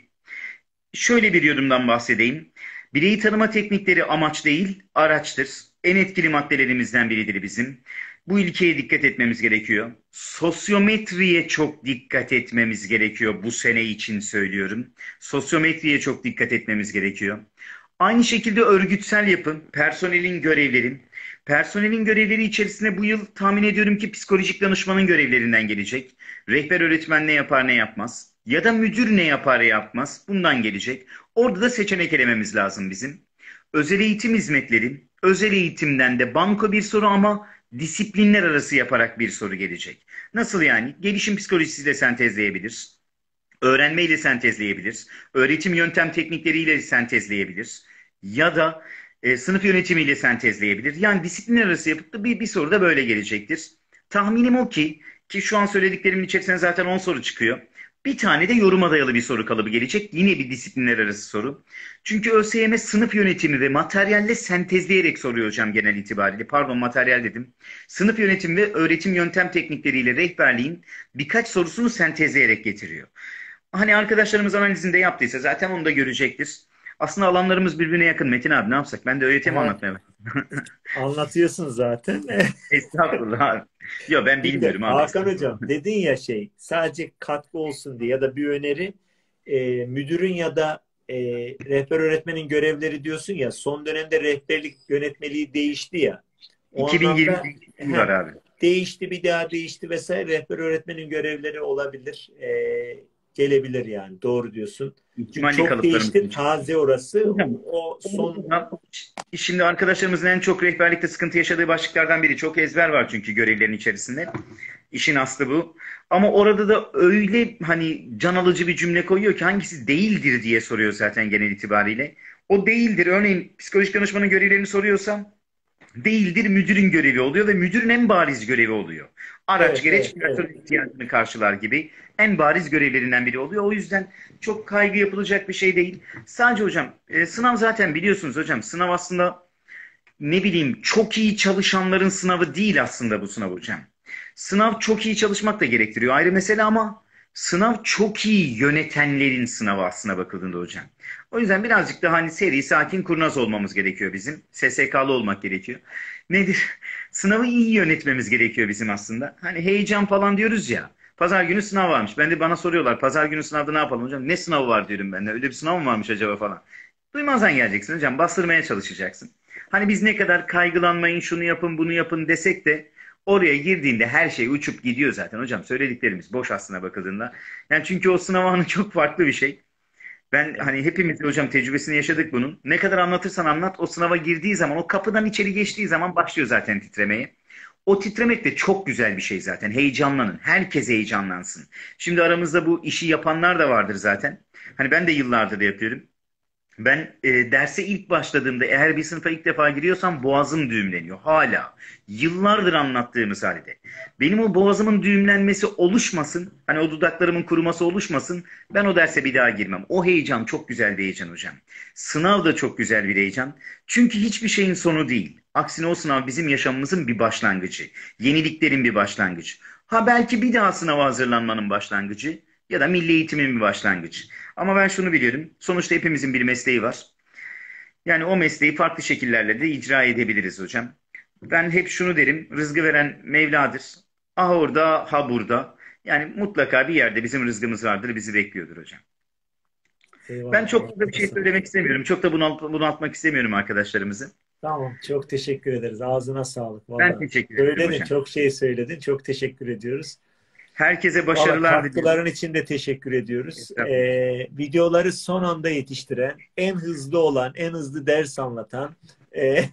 Şöyle bir yorumdan bahsedeyim. Bireyi tanıma teknikleri amaç değil, araçtır. En etkili maddelerimizden biridir bizim. Bu ilkeye dikkat etmemiz gerekiyor. Sosyometriye çok dikkat etmemiz gerekiyor. Bu sene için söylüyorum. Sosyometriye çok dikkat etmemiz gerekiyor. Aynı şekilde örgütsel yapı, personelin görevleri. Personelin görevleri içerisinde bu yıl tahmin ediyorum ki psikolojik danışmanın görevlerinden gelecek. Rehber öğretmen ne yapar ne yapmaz. Ya da müdür ne yapar ne yapmaz. Bundan gelecek. Orada da seçenek elememiz lazım bizim. Özel eğitim hizmetleri. Özel eğitimden de banko bir soru ama disiplinler arası yaparak bir soru gelecek. Nasıl yani? Gelişim psikolojisiyle sentezleyebilir. Öğrenmeyle sentezleyebilir. Öğretim yöntem teknikleriyle sentezleyebilir. Ya da sınıf yönetimiyle sentezleyebilir. Yani disiplinler arası yapıp da bir soru da böyle gelecektir. Tahminim o ki şu an söylediklerimin içerisinde zaten 10 soru çıkıyor. Bir tane de yoruma dayalı bir soru kalıbı gelecek. Yine bir disiplinler arası soru. Çünkü ÖSYM sınıf yönetimi ve materyalle sentezleyerek soruyor hocam genel itibariyle. Pardon, materyal dedim. Sınıf yönetimi ve öğretim yöntem teknikleriyle rehberliğin birkaç sorusunu sentezleyerek getiriyor. Hani arkadaşlarımız analizinde yaptıysa zaten onu da görecektir. Aslında alanlarımız birbirine yakın. Metin abi ne yapsak? Ben de öğretim anlatmaya başladım. Anlatıyorsun zaten. Estağfurullah abi. Yok ben bilmiyorum abi. Hakan hocam dedin ya sadece katkı olsun diye ya da bir öneri müdürün ya da rehber öğretmenin görevleri diyorsun ya, son dönemde rehberlik yönetmeliği değişti ya. O 2020 anlamda, var abi. Değişti, bir daha değişti vesaire, rehber öğretmenin görevleri olabilir. Gelebilir yani. Doğru diyorsun. Çünkü çok değişti. Taze orası. O son... Şimdi arkadaşlarımızın en çok rehberlikte sıkıntı yaşadığı başlıklardan biri. Çok ezber var çünkü görevlerin içerisinde. İşin aslı bu. Ama orada da öyle hani can alıcı bir cümle koyuyor ki hangisi değildir diye soruyor zaten genel itibariyle. O değildir. Örneğin psikolojik danışmanın görevlerini soruyorsam değildir, müdürün görevi oluyor ve müdürün en bariz görevi oluyor. Araç gereç ihtiyacını karşılar gibi en bariz görevlerinden biri oluyor. O yüzden çok kaygı yapılacak bir şey değil. Sadece hocam sınav zaten biliyorsunuz hocam, sınav aslında ne bileyim çok iyi çalışanların sınavı değil aslında bu sınav hocam. Sınav çok iyi çalışmak da gerektiriyor ayrı mesele ama sınav çok iyi yönetenlerin sınavı aslına bakıldığında hocam. O yüzden birazcık daha hani seri, sakin, kurnaz olmamız gerekiyor bizim. SSK'lı olmak gerekiyor. nedir? Sınavı iyi yönetmemiz gerekiyor bizim aslında. Hani heyecan falan diyoruz ya. Pazar günü sınav varmış. Bana soruyorlar, pazar günü sınavda ne yapalım hocam? Ne sınavı var diyorum ben de. Öyle bir sınav mı varmış acaba falan. Duymazdan geleceksin hocam. Bastırmaya çalışacaksın. Hani biz ne kadar kaygılanmayın, şunu yapın, bunu yapın desek de oraya girdiğinde her şey uçup gidiyor zaten hocam. Söylediklerimiz boş aslına bakıldığında. Yani çünkü o sınav anı çok farklı bir şey. Ben hani hepimiz hocam tecrübesini yaşadık bunun. Ne kadar anlatırsan anlat, o sınava girdiği zaman, o kapıdan içeri geçtiği zaman başlıyor zaten titremeye. O titremek de çok güzel bir şey zaten. Heyecanlanın. Herkes heyecanlansın. Şimdi aramızda bu işi yapanlar da vardır zaten. Hani ben de yıllardır yapıyorum. Ben derse ilk başladığımda, eğer bir sınıfa ilk defa giriyorsam, boğazım düğümleniyor. Hala. Yıllardır anlattığımız halde. Benim o boğazımın düğümlenmesi oluşmasın. Hani o dudaklarımın kuruması oluşmasın. Ben o derse bir daha girmem. O heyecan çok güzel bir heyecan hocam. Sınav da çok güzel bir heyecan. Çünkü hiçbir şeyin sonu değil. Aksine o sınav bizim yaşamımızın bir başlangıcı. Yeniliklerin bir başlangıcı. Ha, belki bir daha sınava hazırlanmanın başlangıcı ya da milli eğitimin bir başlangıcı. Ama ben şunu biliyorum. Sonuçta hepimizin bir mesleği var. Yani o mesleği farklı şekillerle de icra edebiliriz hocam. Ben hep şunu derim. Rızkı veren Mevla'dır. Ah orada, ha burada. Yani mutlaka bir yerde bizim rızkımız vardır, bizi bekliyordur hocam. Ben Eyvallah. çok da bir şey söylemek istemiyorum. Çok da bunaltmak istemiyorum arkadaşlarımızı. Tamam, çok teşekkür ederiz. Ağzına sağlık. Ben Vallahi teşekkür ederim söyledin, hocam. çok şey söyledin. Çok teşekkür ediyoruz. Herkese Valla başarılar diliyorum. katkıların için de teşekkür ediyoruz. Estağfurullah. Videoları son anda yetiştiren, en hızlı olan, en hızlı ders anlatan, e,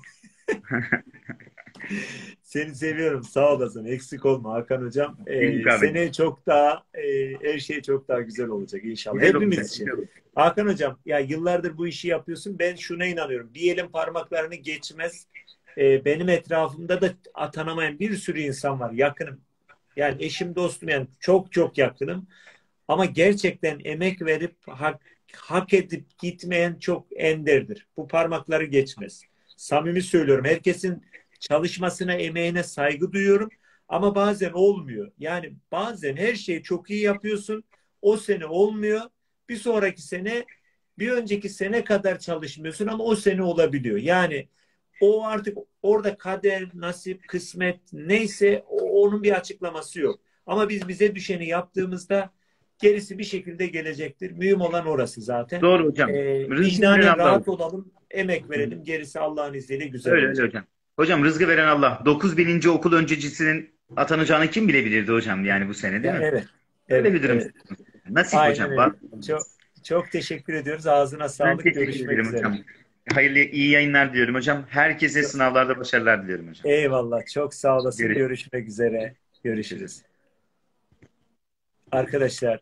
seni seviyorum. Sağ olasın. Eksik olma Hakan Hocam. Büyük abi. Sene çok daha, her şey çok daha güzel olacak inşallah. Güzel Hepimiz olacak, için. güzel olacak. Hakan Hocam, ya yıllardır bu işi yapıyorsun. Ben şuna inanıyorum. Bir elin parmaklarını geçmez. Benim etrafımda da atanamayan bir sürü insan var. Yakınım. Yani eşim, dostum, yani çok çok yakınım. Ama gerçekten emek verip hak edip gitmeyen çok enderdir. Bu parmakları geçmez. Samimi söylüyorum. Herkesin çalışmasına, emeğine saygı duyuyorum. Ama bazen olmuyor. Yani bazen her şeyi çok iyi yapıyorsun. O sene olmuyor. Bir sonraki sene, bir önceki sene kadar çalışmıyorsun ama o sene olabiliyor. Yani o artık orada kader, nasip, kısmet neyse onun bir açıklaması yok. Ama biz bize düşeni yaptığımızda gerisi bir şekilde gelecektir. Mühim olan orası zaten. Doğru hocam. Rızkı veren Vicdanen Allah. rahat olalım, emek verelim. Gerisi Allah'ın izniyle güzel Öyle olacak. hocam. Hocam rızkı veren Allah. 9.000. okul öncecisinin atanacağını kim bilebilirdi hocam, yani bu sene, değil Ya, mi? evet. Öyle Evet. bir durum. Evet. Nasip Aynen hocam. öyle. Çok, çok teşekkür ediyoruz. Ağzına Ben sağlık. teşekkür Görüşmek ederim üzere. hocam. Hayırlı, iyi yayınlar diliyorum hocam. Herkese sınavlarda başarılar diliyorum hocam. Eyvallah. Çok sağ olasın. Görüşürüz. Görüşmek üzere. Görüşürüz. Arkadaşlar,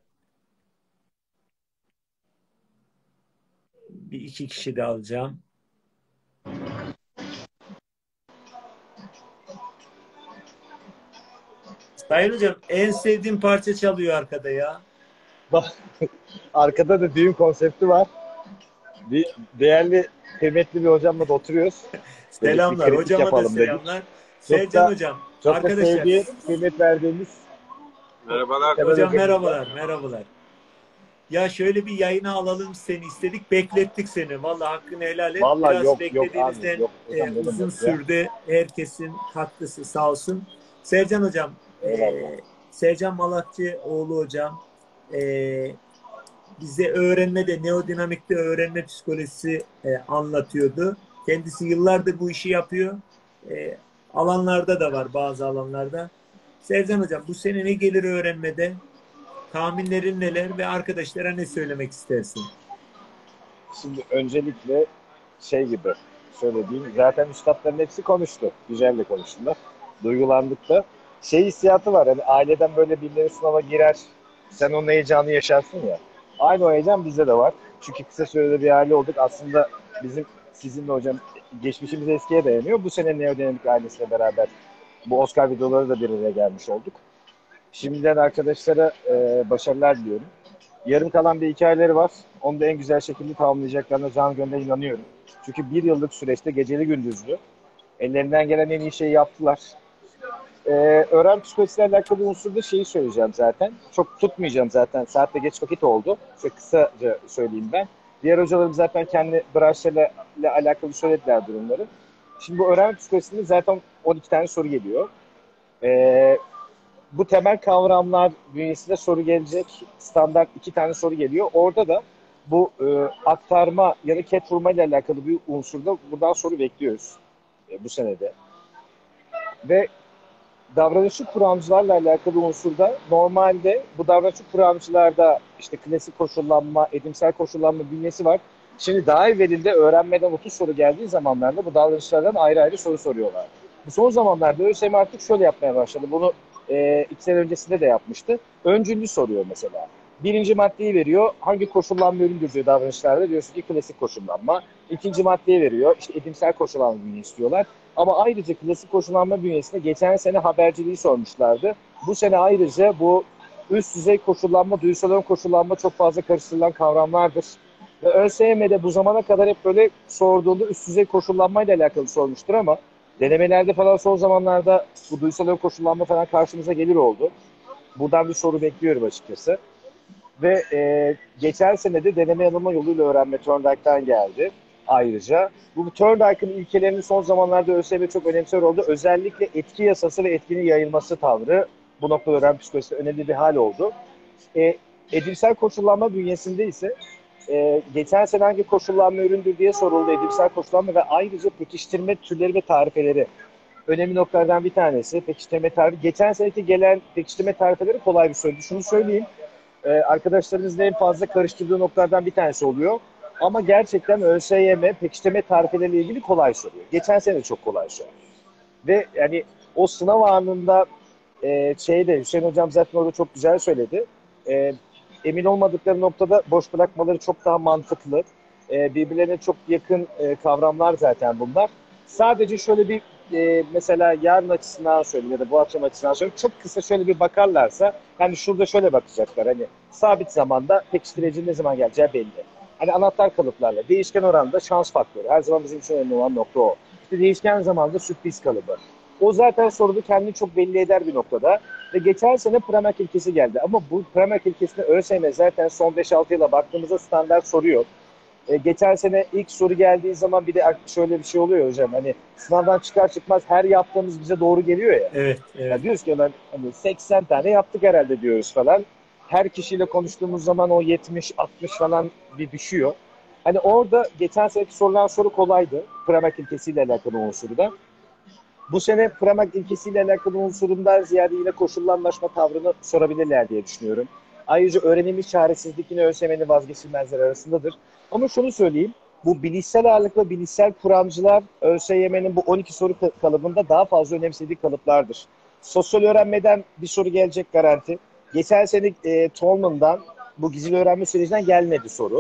bir iki kişi de alacağım. Sayın Hocam, en sevdiğim parça çalıyor arkada ya. Bak, arkada da düğün konsepti var. Bir değerli, kıymetli bir hocamla da oturuyoruz. Böyle bir Selamlar. kritik Hocama da yapalım dedik. selamlar. Çok Sercan da- Hocam. Çok da Arkadaşlar. sevdiği, kıymet verdiğimiz Merhabalar. Temel Hocam hocamız. merhabalar. Merhabalar. Ya şöyle bir yayına alalım seni istedik. Beklettik seni. Vallahi hakkını helal et. Vallahi Biraz yok abi, beklediğinizden yok hocam, ne uzun demek ya. sürdü. Herkesin katkısı sağ olsun. Sercan Hocam. Eyvallah. Sercan Malatçıoğlu Hocam. Bize öğrenmede, neodinamikte öğrenme psikolojisi anlatıyordu. Kendisi yıllardır bu işi yapıyor. Alanlarda da var, bazı alanlarda. Sercan Hocam, bu sene ne gelir öğrenmede? Tahminlerin neler ve arkadaşlara ne söylemek istersin? Şimdi öncelikle şey gibi söylediğim, zaten üstadların hepsi konuştu. Güzel de konuştular. Duygulandık da. Şey hissiyatı var, hani aileden böyle birileri sınava girer, sen onun heyecanı yaşarsın ya. Aynı o heyecan bizde de var. Çünkü kısa sürede bir aile olduk. Aslında bizim, sizinle hocam, geçmişimiz eskiye dayanıyor. Bu sene Neodinamik ailesiyle beraber bu Oscar videoları da bir araya gelmiş olduk. Şimdiden arkadaşlara başarılar diliyorum. Yarım kalan bir hikayeleri var. Onu da en güzel şekilde tamamlayacaklarına can gönülden inanıyorum. Çünkü bir yıllık süreçte geceli gündüzlü ellerinden gelen en iyi şeyi yaptılar. Öğrenme psikolojisiyle alakalı unsurda şeyi söyleyeceğim zaten. Çok tutmayacağım zaten. Saatte geç vakit oldu. Çok kısaca söyleyeyim ben. Diğer hocalarım zaten kendi branşlarıyla alakalı söylediler durumları. Şimdi bu öğrenme psikolojisinde zaten 12 tane soru geliyor. Ee, Bu temel kavramlar bünyesinde soru gelecek. Standart 2 tane soru geliyor. Orada da bu aktarma ya da ket vurma ile alakalı bir unsurda buradan soru bekliyoruz bu senede. Ve davranışçı kuramcılarla alakalı unsurda normalde bu davranışçı kuramcılarda işte klasik koşullanma, edimsel koşullanma bünyesi var. Şimdi daha evvelinde öğrenmeden 30 soru geldiği zamanlarda bu davranışlardan ayrı ayrı soru soruyorlar. Bu son zamanlarda ÖSYM artık şöyle yapmaya başladı. Bunu 2 sene öncesinde de yapmıştı. Öncüllü soruyor mesela. Birinci maddeyi veriyor. Hangi koşullanma üründür diyor davranışlarda. Diyorsun ki klasik koşullanma. İkinci maddeyi veriyor. İşte edimsel koşullanma bünyesi istiyorlar. Ama ayrıca klasik koşullanma bünyesinde geçen sene haberciliği sormuşlardı. Bu sene ayrıca bu üst düzey koşullanma, duysal ön koşullanma çok fazla karıştırılan kavramlardır. Ve ÖSYM'de bu zamana kadar hep böyle sorduğunda üst düzey koşullanmayla alakalı sormuştur ama denemelerde falan son zamanlarda bu duysal ön koşullanma falan karşımıza gelir oldu. Buradan bir soru bekliyorum açıkçası. Ve geçen sene de deneme yanılma yoluyla öğrenme Thorndike'dan geldi ayrıca. Bu Thorndike'ın ilkelerini son zamanlarda ÖSYM çok önemser oldu. Özellikle etki yasası ve etkinin yayılması tavrı bu noktada öğrenme psikolojisinde önemli bir hal oldu. Edimsel koşullanma bünyesinde ise geçen sene hangi koşullanma üründür diye soruldu edimsel koşullanma ve ayrıca pekiştirme türleri ve tarifeleri. Önemli noktalardan bir tanesi pekiştirme tarifi. Geçen seneki gelen pekiştirme tarifeleri kolay bir soruydu. Şunu söyleyeyim. Arkadaşlarımızın en fazla karıştırdığı noktalardan bir tanesi oluyor. Ama gerçekten ÖSYM pekiştirme tarifeleriyle ilgili kolay soruyor. Geçen sene çok kolay soruyor. Ve yani o sınav anında Hüseyin Hocam zaten orada çok güzel söyledi. Emin olmadıkları noktada boş bırakmaları çok daha mantıklı. Birbirlerine çok yakın kavramlar zaten bunlar. Sadece şöyle bir mesela yarın açısından söyleyeyim ya da bu akşam açısından söyleyeyim. Çok kısa şöyle bir bakarlarsa hani şurada şöyle bakacaklar. Hani sabit zamanda pekiştiricinin ne zaman geleceği belli. Hani anahtar kalıplarla değişken oranda şans faktörü. Her zaman bizim için önemli olan nokta o. İşte değişken zamanda sürpriz kalıbı. O zaten soruda kendini çok belli eder bir noktada. Ve geçen sene Pramack ilkesi geldi. Ama bu Pramack ilkesine ÖSYM zaten son 5-6 yıla baktığımızda standart soruyor. Geçen sene ilk soru geldiği zaman bir de şöyle bir şey oluyor hocam. Hani sınavdan çıkar çıkmaz her yaptığımız bize doğru geliyor ya. Evet. Yani diyoruz ki hani 80 tane yaptık herhalde diyoruz falan. Her kişiyle konuştuğumuz zaman o 70-60 falan bir düşüyor. Hani orada geçen seneki sorulan soru kolaydı. Pramack ilkesiyle alakalı unsurda. Bu sene Pramack ilkesiyle alakalı unsurundan ziyade yine koşullanlaşma tavrını sorabilirler diye düşünüyorum. Ayrıca öğrenilmiş çaresizlik yine ÖSYM'nin vazgeçilmezleri arasındadır. Ama şunu söyleyeyim, bu bilişsel ağırlıklı bilişsel kuramcılar ÖSYM'nin bu 12 soru kalıbında daha fazla önemsediği kalıplardır. Sosyal öğrenmeden bir soru gelecek garanti. Geçen sene Tolman'dan bu gizli öğrenme sürecinden gelmedi soru.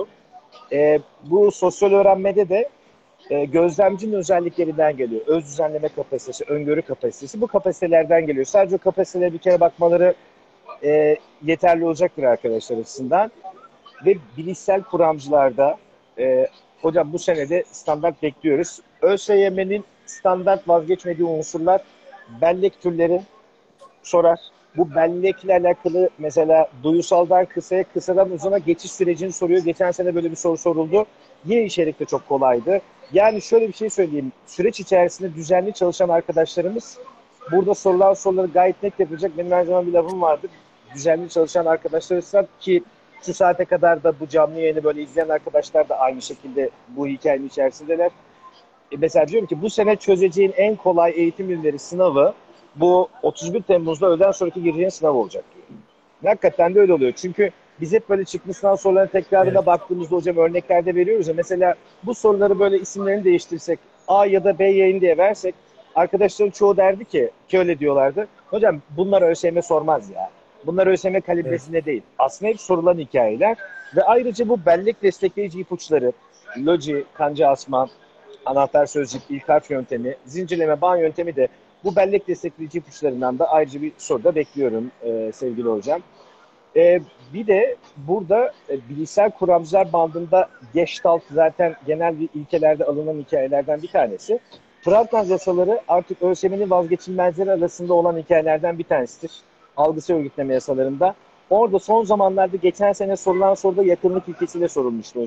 Bu sosyal öğrenmede de gözlemcinin özelliklerinden geliyor. Öz düzenleme kapasitesi, öngörü kapasitesi bu kapasitelerden geliyor. Sadece o kapasitelere bir kere bakmaları yeterli olacaktır arkadaşlar açısından. Ve bilişsel kuramcılarda hocam bu senede standart bekliyoruz. ÖSYM'nin standart vazgeçmediği unsurlar bellek türleri sorar. Bu bellekle alakalı mesela duyusaldan kısaya, kısadan uzuna geçiş sürecini soruyor. Geçen sene böyle bir soru soruldu. Yine içerikte çok kolaydı. Yani şöyle bir şey söyleyeyim. Süreç içerisinde düzenli çalışan arkadaşlarımız burada sorulan soruları gayet net yapacak. Benim her zaman bir lafım vardır. Düzenli çalışan arkadaşlarımız ki şu saate kadar da bu canlı yayını böyle izleyen arkadaşlar da aynı şekilde bu hikayenin içerisindeler. Mesela diyorum ki bu sene çözeceğin en kolay eğitim ürünleri sınavı bu 31 Temmuz'da öğleden sonraki gireceğin sınav olacak diyor. Hakikaten de öyle oluyor. Çünkü biz hep böyle çıkmış sınav sorularının tekrarına baktığımızda hocam örneklerde veriyoruz ya. Mesela bu soruları böyle isimlerini değiştirsek A ya da B yayın diye versek arkadaşların çoğu derdi ki öyle diyorlardı. Hocam bunlar ÖSYM sormaz ya. Bunlar ÖSYM kalibresinde değil. Aslında hep sorulan hikayeler ve ayrıca bu bellek destekleyici ipuçları, loji, kanca asma, anahtar sözcük, ilk harf yöntemi, zincirleme, bağ yöntemi de bu bellek destekleyici ipuçlarından da ayrıca bir soruda bekliyorum sevgili hocam. Bir de burada bilişsel kuramcılar bandında Gestalt zaten genel bir ilkelerde alınan hikayelerden bir tanesi. Frankland yasaları artık ÖSYM'nin vazgeçilmezleri arasında olan hikayelerden bir tanesidir. Algısal örgütleme yasalarında. Orada son zamanlarda geçen sene sorulan soruda yakınlık ilkesiyle sorulmuştu hocam.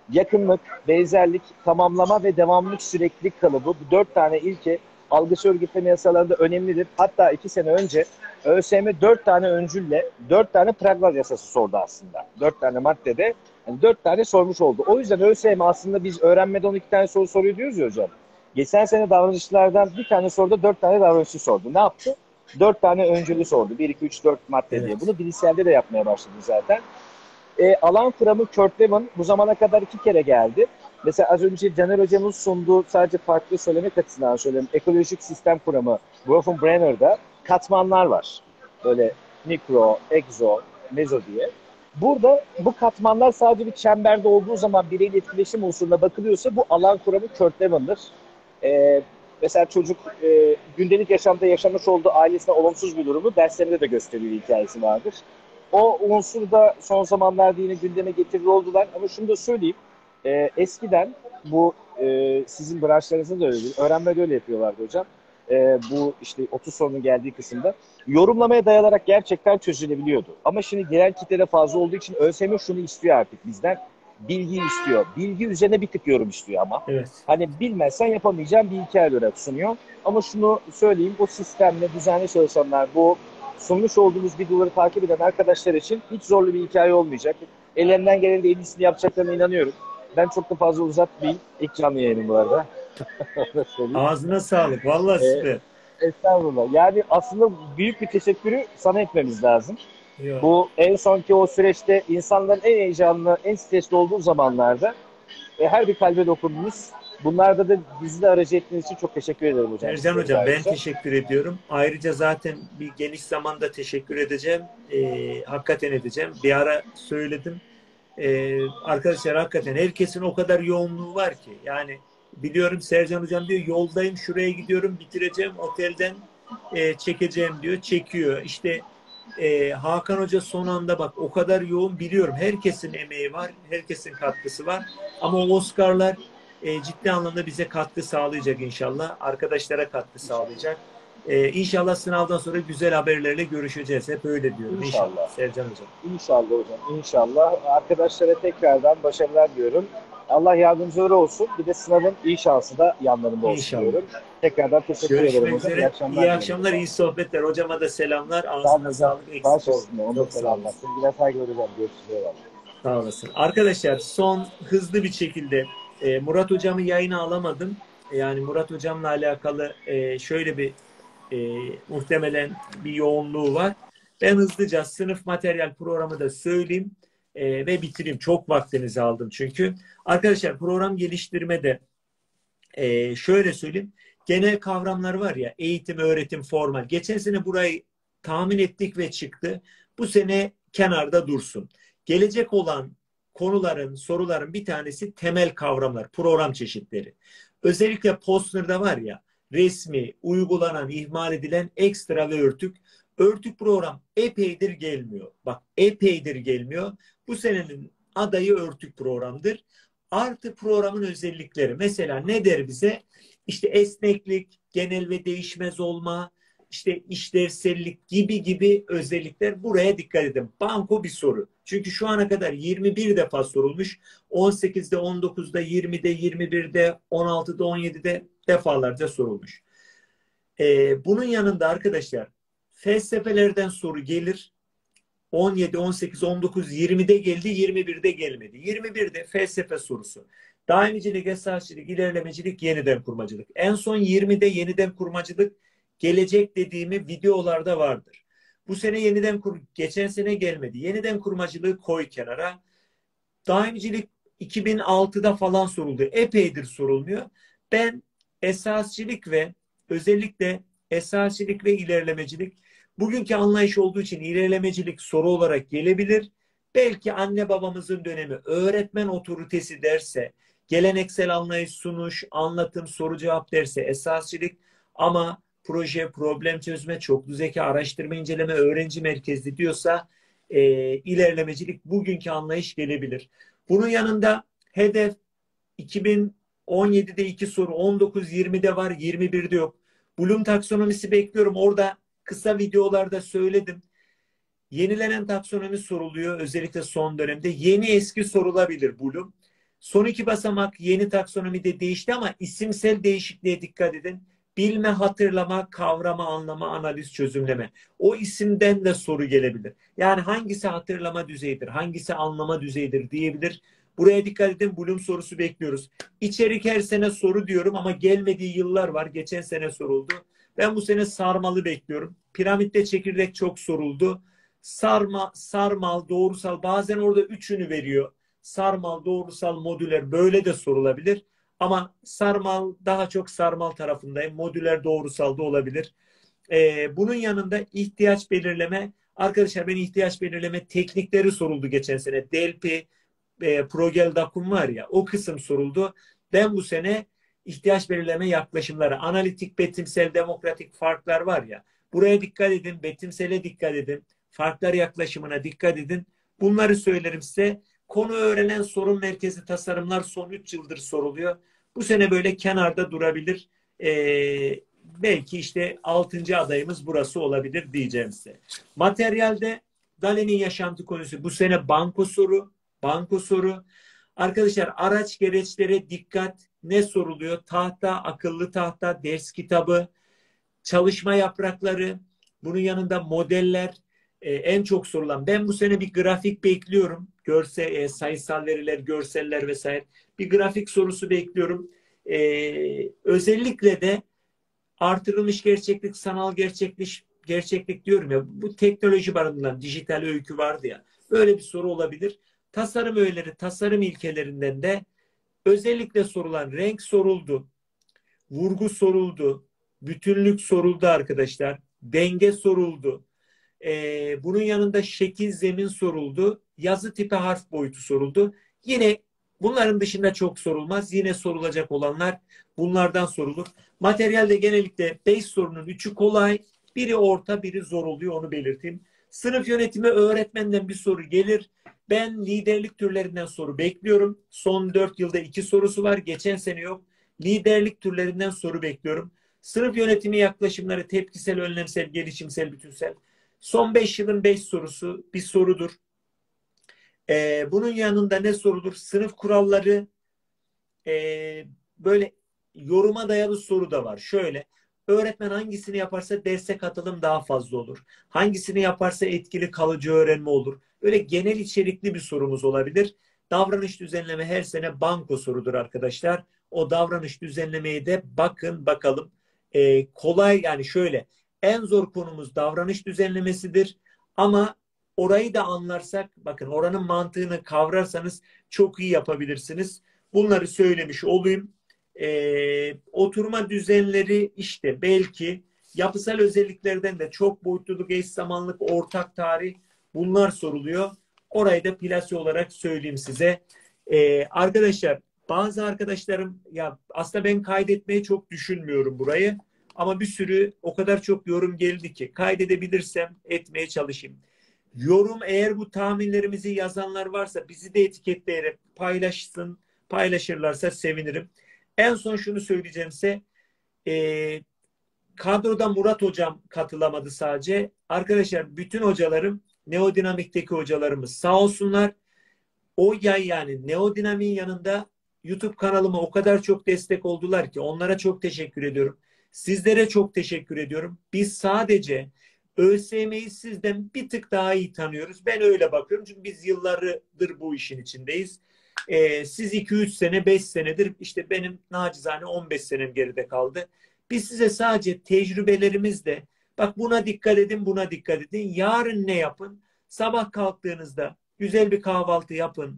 Yakınlık, benzerlik, tamamlama ve devamlılık süreklilik kalıbı, bu 4 tane ilke algısı örgütleme yasalarında önemlidir. Hatta 2 sene önce ÖSYM 4 tane öncülle 4 tane pragmat yasası sordu aslında. 4 tane maddede yani 4 tane sormuş oldu. O yüzden ÖSYM aslında biz öğrenmede 12 tane soru soruyor diyoruz ya hocam. Geçen sene davranışlardan bir tane soruda 4 tane davranışı sordu. Ne yaptı? 4 tane öncülü sordu. 1, 2, 3, 4 madde diye. Evet. Bunu bilişselde de yapmaya başladı zaten. Alan kuramı Kurt Lewin bu zamana kadar 2 kere geldi. Mesela az önce Caner Hocam'ın sunduğu, sadece farklı söylemek açısından söyleyeyim, ekolojik sistem kuramı Bronfenbrenner'da katmanlar var. Böyle mikro, egzo, mezo diye. Burada bu katmanlar sadece bir çemberde olduğu zaman bireyle etkileşim unsuruna bakılıyorsa bu alan kuramı Kurt Lewin'dir. Mesela çocuk gündelik yaşamda yaşamış olduğu ailesine olumsuz bir durumu derslerinde de gösteriyor, hikayesi vardır. O unsur da son zamanlarda yine gündeme getirir oldular. Ama şunu da söyleyeyim. Eskiden bu sizin branşlarınızda da öyle, öğrenmede öyle yapıyorlardı hocam. Bu işte 30 sorunun geldiği kısımda yorumlamaya dayanarak gerçekten çözülebiliyordu. Ama şimdi genel kitlede fazla olduğu için ÖSYM şunu istiyor artık bizden. Bilgi istiyor. Bilgi üzerine bir tık yorum istiyor ama. Evet. Hani bilmezsen yapamayacağın bir hikaye olarak sunuyor. Ama şunu söyleyeyim, bu sistemle düzenli çalışanlar, bu sunmuş olduğumuz videoları takip eden arkadaşlar için hiç zorlu bir hikaye olmayacak. Ellerinden gelen de en iyisini yapacaklarına inanıyorum. Ben çok da fazla uzatmayayım. İlk canlı yayınım bu arada. Ağzına sağlık. Vallahi süper. Estağfurullah. Yani aslında büyük bir teşekkürü sana etmemiz lazım. Yok. Bu en sonki o süreçte insanların en heyecanlı, en stresli olduğu zamanlarda her bir kalbe dokundunuz. Bunlarda da bizi de aracı ettiğiniz için çok teşekkür ederim hocam. Ercan Hocam ben teşekkür ediyorum. Ayrıca zaten bir geniş zamanda teşekkür edeceğim. Hakikaten edeceğim. Bir ara söyledim. Arkadaşlar hakikaten herkesin o kadar yoğunluğu var ki. Yani biliyorum Sercan Hocam diyor yoldayım şuraya gidiyorum bitireceğim otelden çekeceğim diyor. Çekiyor. İşte Hakan Hoca son anda bak o kadar yoğun biliyorum. Herkesin emeği var. Herkesin katkısı var. Ama o Oscar'lar ciddi anlamda bize katkı sağlayacak inşallah. Arkadaşlara katkı sağlayacak. İnşallah sınavdan sonra güzel haberlerle görüşeceğiz. Hep öyle diyorum. İnşallah Sercan Hocam. İnşallah hocam. İnşallah. Arkadaşlara tekrardan başarılar diyorum. Allah yardımcıları olsun. Bir de sınavın iyi şansı da yanlarında olsun İnşallah. diyorum. Tekrardan teşekkür ederim Görüşmek hocam. üzere. İyi akşamlar. İyi akşamlar, iyi sohbetler. Hocama da selamlar. Sağ olun Ağzına hocam. sağlık. Eksik Baş olsun. üstüne. Onu da Çok sağ selamlar. olasın. Sevgiler, saygılar hocam. Görüşürüz. Eyvallah. Sağ olasın. Arkadaşlar son hızlı bir şekilde Murat Hocam'ı yayına alamadım. Yani Murat Hocam'la alakalı şöyle bir muhtemelen bir yoğunluğu var. Ben hızlıca sınıf materyal programı da söyleyeyim ve bitireyim. Çok vaktinizi aldım çünkü. Arkadaşlar program geliştirmede şöyle söyleyeyim. Genel kavramlar var ya eğitim, öğretim, formal. Geçen sene burayı tahmin ettik ve çıktı. Bu sene kenarda dursun. Gelecek olan konuların, soruların bir tanesi temel kavramlar, program çeşitleri. Özellikle Postner'da var ya resmi, uygulanan, ihmal edilen ekstra ve örtük. Örtük program epeydir gelmiyor. Bak epeydir gelmiyor. Bu senenin adayı örtük programdır. Artı programın özellikleri. Mesela ne der bize? İşte esneklik, genel ve değişmez olma, işte işlevsellik gibi özellikler. Buraya dikkat edin. Banko bir soru. Çünkü şu ana kadar 21 defa sorulmuş. 18'de, 19'da, 20'de, 21'de, 16'da, 17'de defalarca sorulmuş. Bunun yanında arkadaşlar felsefelerden soru gelir. 17, 18, 19, 20'de geldi, 21'de gelmedi. 21'de felsefe sorusu. Daimicilik, esasçılık, ilerlemecilik, yeniden kurmacılık. En son 20'de yeniden kurmacılık gelecek dediğimi videolarda vardır. Bu sene geçen sene gelmedi. Yeniden kurmacılığı koy kenara. Daimicilik 2006'da falan soruldu. Epeydir sorulmuyor. Ben esasçılık ve özellikle esasçılık ve ilerlemecilik bugünkü anlayış olduğu için ilerlemecilik soru olarak gelebilir. Belki anne babamızın dönemi öğretmen otoritesi derse, geleneksel anlayış, sunuş, anlatım, soru cevap derse esasçılık ama proje, problem çözme, çoklu zeka, araştırma, inceleme, öğrenci merkezli diyorsa ilerlemecilik bugünkü anlayış gelebilir. Bunun yanında hedef 2017'de 2 soru, 19-20'de var, 21'de yok. Bloom taksonomisi bekliyorum. Orada kısa videolarda söyledim. Yenilenen taksonomi soruluyor. Özellikle son dönemde. Yeni eski sorulabilir Bloom. Son iki basamak yeni taksonomide değişti ama isimsel değişikliğe dikkat edin. Bilme, hatırlama, kavrama, anlama, analiz, çözümleme. O isimden de soru gelebilir. Yani hangisi hatırlama düzeyidir, hangisi anlama düzeyidir diyebilir. Buraya dikkat edin. Bloom sorusu bekliyoruz. İçerik her sene soru diyorum ama gelmediği yıllar var. Geçen sene soruldu. Ben bu sene sarmalı bekliyorum. Piramitte çekirdek çok soruldu. Sarmal, doğrusal, bazen orada üçünü veriyor. Sarmal, doğrusal, modüler böyle de sorulabilir. Ama sarmal, daha çok sarmal tarafındayım. Modüler, doğrusal da olabilir. Bunun yanında ihtiyaç belirleme. Arkadaşlar ben ihtiyaç belirleme teknikleri soruldu geçen sene. DLP, Progel-Dakum var ya, o kısım soruldu. Ben bu sene ihtiyaç belirleme yaklaşımları, analitik, betimsel, demokratik farklar var ya, buraya dikkat edin, betimsele dikkat edin, farklar yaklaşımına dikkat edin. Bunları söylerim size. Konu öğrenen sorun merkezi tasarımlar son 3 yıldır soruluyor. Bu sene böyle kenarda durabilir. Belki işte 6. adayımız burası olabilir diyeceğim size. Materyalde Dalen'in yaşantı konusu bu sene banko soru. Banko soru. Arkadaşlar araç gereçlere dikkat. Ne soruluyor? Tahta, akıllı tahta, ders kitabı, çalışma yaprakları, bunun yanında modeller, en çok sorulan. Ben bu sene bir grafik bekliyorum. Sayısal veriler, görseller vesaire. Bir grafik sorusu bekliyorum. Özellikle de artırılmış gerçeklik, sanal gerçeklik diyorum ya. Bu teknoloji barındırılan dijital öykü vardı ya. Böyle bir soru olabilir. Tasarım öğeleri, tasarım ilkelerinden de özellikle sorulan renk soruldu. Vurgu soruldu. Bütünlük soruldu arkadaşlar. Denge soruldu. Bunun yanında şekil, zemin soruldu. Yazı tipi, harf boyutu soruldu. Yine bunların dışında çok sorulmaz. Yine sorulacak olanlar bunlardan sorulur. Materyalde genellikle 5 sorunun 3'ü kolay, biri orta, biri zor oluyor, onu belirteyim. Sınıf yönetimi öğretmenden bir soru gelir. Ben liderlik türlerinden soru bekliyorum. Son 4 yılda 2 sorusu var. Geçen sene yok. Liderlik türlerinden soru bekliyorum. Sınıf yönetimi yaklaşımları tepkisel, önlemsel, gelişimsel, bütünsel. Son 5 yılın 5 sorusu bir sorudur. Bunun yanında ne sorulur? Sınıf kuralları, böyle yoruma dayalı soru da var. Şöyle, öğretmen hangisini yaparsa derse katılım daha fazla olur. Hangisini yaparsa etkili kalıcı öğrenme olur. Böyle genel içerikli bir sorumuz olabilir. Davranış düzenleme her sene banko sorudur arkadaşlar. O davranış düzenlemeyi de bakın bakalım. Kolay yani şöyle, en zor konumuz davranış düzenlemesidir. Ama orayı da anlarsak, bakın oranın mantığını kavrarsanız çok iyi yapabilirsiniz. Bunları söylemiş olayım. Oturma düzenleri işte belki yapısal özelliklerden de çok boyutluluk, eş zamanlık, ortak tarih bunlar soruluyor. Orayı da plase olarak söyleyeyim size. Arkadaşlar bazı arkadaşlarım ya aslında ben kaydetmeyi çok düşünmüyorum burayı. Ama bir sürü o kadar çok yorum geldi ki kaydedebilirsem etmeye çalışayım. Yorum eğer bu tahminlerimizi yazanlar varsa bizi de etiketleyerek paylaşırlarsa sevinirim. En son şunu söyleyeceğim size. Kadroda Murat hocam katılamadı sadece. Arkadaşlar bütün hocalarım Neodinamik'teki hocalarımız sağ olsunlar. O yay yani Neodinamik'in yanında YouTube kanalıma o kadar çok destek oldular ki onlara çok teşekkür ediyorum. Sizlere çok teşekkür ediyorum. Biz sadece ÖSYM'yi sizden bir tık daha iyi tanıyoruz. Ben öyle bakıyorum çünkü biz yıllardır bu işin içindeyiz. Siz 2-3 sene, 5 senedir işte benim nacizane 15 senem geride kaldı. Biz size sadece tecrübelerimizle bak buna dikkat edin, buna dikkat edin. Yarın ne yapın? Sabah kalktığınızda güzel bir kahvaltı yapın.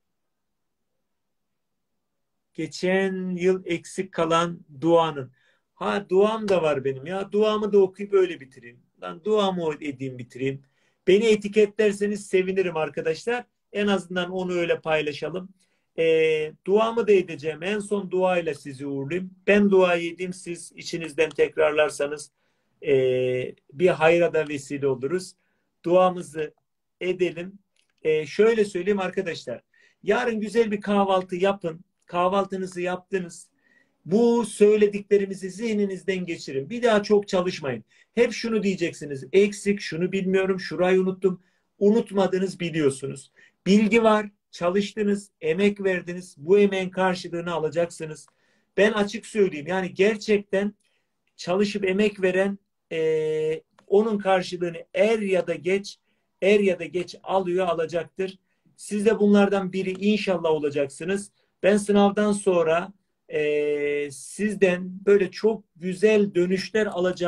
Geçen yıl eksik kalan duanın. Ha duam da var benim ya. Duamı da okuyup öyle bitireyim. Lan duamı edeyim bitireyim. Beni etiketlerseniz sevinirim arkadaşlar. En azından onu öyle paylaşalım. Duamı da edeceğim. En son duayla sizi uğurlayayım. Ben duayı edeyim. Siz içinizden tekrarlarsanız bir hayra da vesile oluruz. Duamızı edelim. Şöyle söyleyeyim arkadaşlar. Yarın güzel bir kahvaltı yapın. Kahvaltınızı yaptınız. Bu söylediklerimizi zihninizden geçirin. Bir daha çok çalışmayın. Hep şunu diyeceksiniz. Eksik, şunu bilmiyorum, şurayı unuttum. Unutmadınız biliyorsunuz. Bilgi var, çalıştınız, emek verdiniz. Bu emeğin karşılığını alacaksınız. Ben açık söyleyeyim. Yani gerçekten çalışıp emek veren onun karşılığını er ya da geç alıyor, alacaktır. Siz de bunlardan biri inşallah olacaksınız. Ben sınavdan sonra sizden böyle çok güzel dönüşler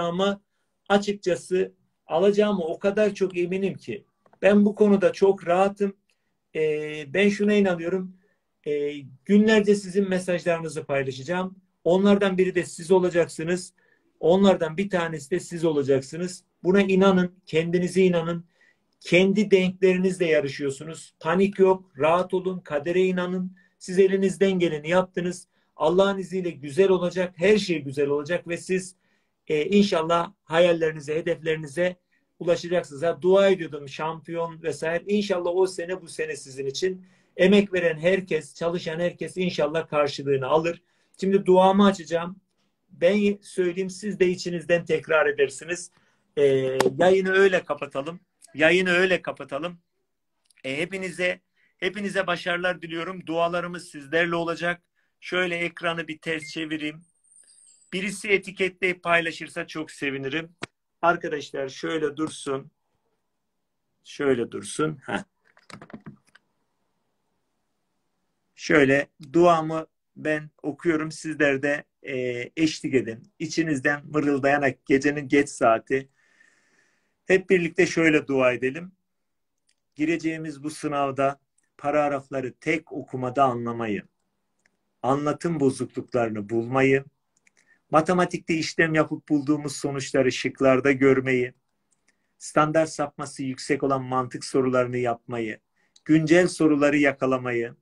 alacağımı o kadar çok eminim ki. Ben bu konuda çok rahatım. Ben şuna inanıyorum. Günlerce sizin mesajlarınızı paylaşacağım. Onlardan biri de siz olacaksınız. Onlardan bir tanesi de siz olacaksınız. Buna inanın, kendinize inanın. Kendi denklerinizle yarışıyorsunuz. Panik yok, rahat olun, kadere inanın. Siz elinizden geleni yaptınız. Allah'ın izniyle güzel olacak, her şey güzel olacak ve siz inşallah hayallerinize, hedeflerinize ulaşacaksınız. Ha, dua ediyordum şampiyon vesaire. İnşallah o sene bu sene sizin için. Emek veren herkes, çalışan herkes inşallah karşılığını alır. Şimdi duamı açacağım. Ben söyleyeyim, siz de içinizden tekrar edersiniz. Yayını öyle kapatalım. Hepinize başarılar diliyorum. Dualarımız sizlerle olacak. Şöyle ekranı bir ters çevireyim. Birisi etiketleyip paylaşırsa çok sevinirim. Arkadaşlar şöyle dursun. Şöyle dursun. Heh. Şöyle duamı ben okuyorum. Sizler de eşlik edin. İçinizden mırıldayarak gecenin geç saati. Hep birlikte şöyle dua edelim. Gireceğimiz bu sınavda paragrafları tek okumada anlamayı, anlatım bozukluklarını bulmayı, matematikte işlem yapıp bulduğumuz sonuçları şıklarda görmeyi, standart sapması yüksek olan mantık sorularını yapmayı, güncel soruları yakalamayı,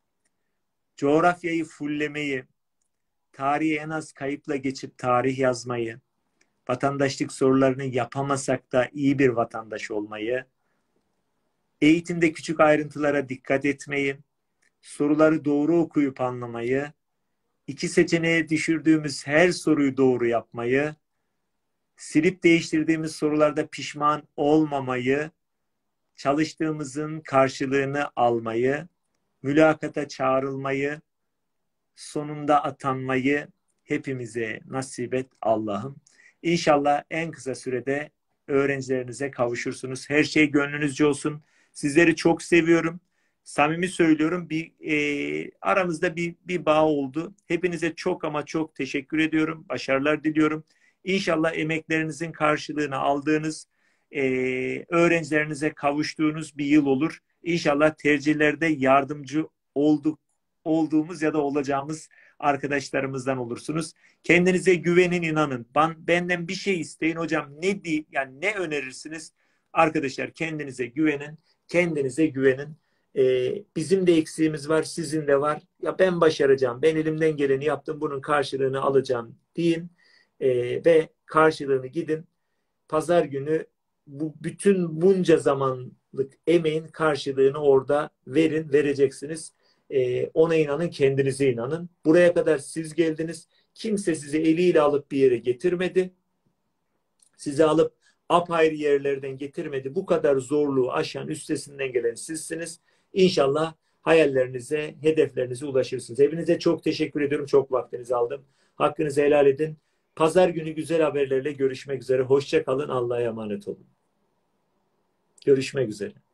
coğrafyayı fullemeyi, tarihi en az kayıpla geçip tarih yazmayı, vatandaşlık sorularını yapamasak da iyi bir vatandaş olmayı, eğitimde küçük ayrıntılara dikkat etmeyi, soruları doğru okuyup anlamayı, iki seçeneğe düşürdüğümüz her soruyu doğru yapmayı, silip değiştirdiğimiz sorularda pişman olmamayı, çalıştığımızın karşılığını almayı, mülakata çağrılmayı, sonunda atanmayı hepimize nasip et Allah'ım. İnşallah en kısa sürede öğrencilerinize kavuşursunuz. Her şey gönlünüzce olsun. Sizleri çok seviyorum. Samimi söylüyorum. Aramızda bir bağ oldu. Hepinize çok ama çok teşekkür ediyorum. Başarılar diliyorum. İnşallah emeklerinizin karşılığını aldığınız, öğrencilerinize kavuştuğunuz bir yıl olur. İnşallah tercihlerde yardımcı olduğumuz ya da olacağımız arkadaşlarımızdan olursunuz. Kendinize güvenin, inanın. Benden bir şey isteyin hocam. Yani ne önerirsiniz? Arkadaşlar kendinize güvenin. Kendinize güvenin. Bizim de eksiğimiz var, sizin de var. Ya ben başaracağım. Ben elimden geleni yaptım. Bunun karşılığını alacağım deyin. Ve karşılığını gidin. Pazar günü bütün bunca zamanlık emeğin karşılığını orada vereceksiniz. Ona inanın, kendinize inanın. Buraya kadar siz geldiniz. Kimse sizi eliyle alıp bir yere getirmedi. Sizi alıp apayrı yerlerden getirmedi. Bu kadar zorluğu aşan, üstesinden gelen sizsiniz. İnşallah hayallerinize, hedeflerinize ulaşırsınız. Hepinize çok teşekkür ediyorum. Çok vaktinizi aldım. Hakkınızı helal edin. Pazar günü güzel haberlerle görüşmek üzere. Hoşça kalın. Allah'a emanet olun. Görüşmek üzere.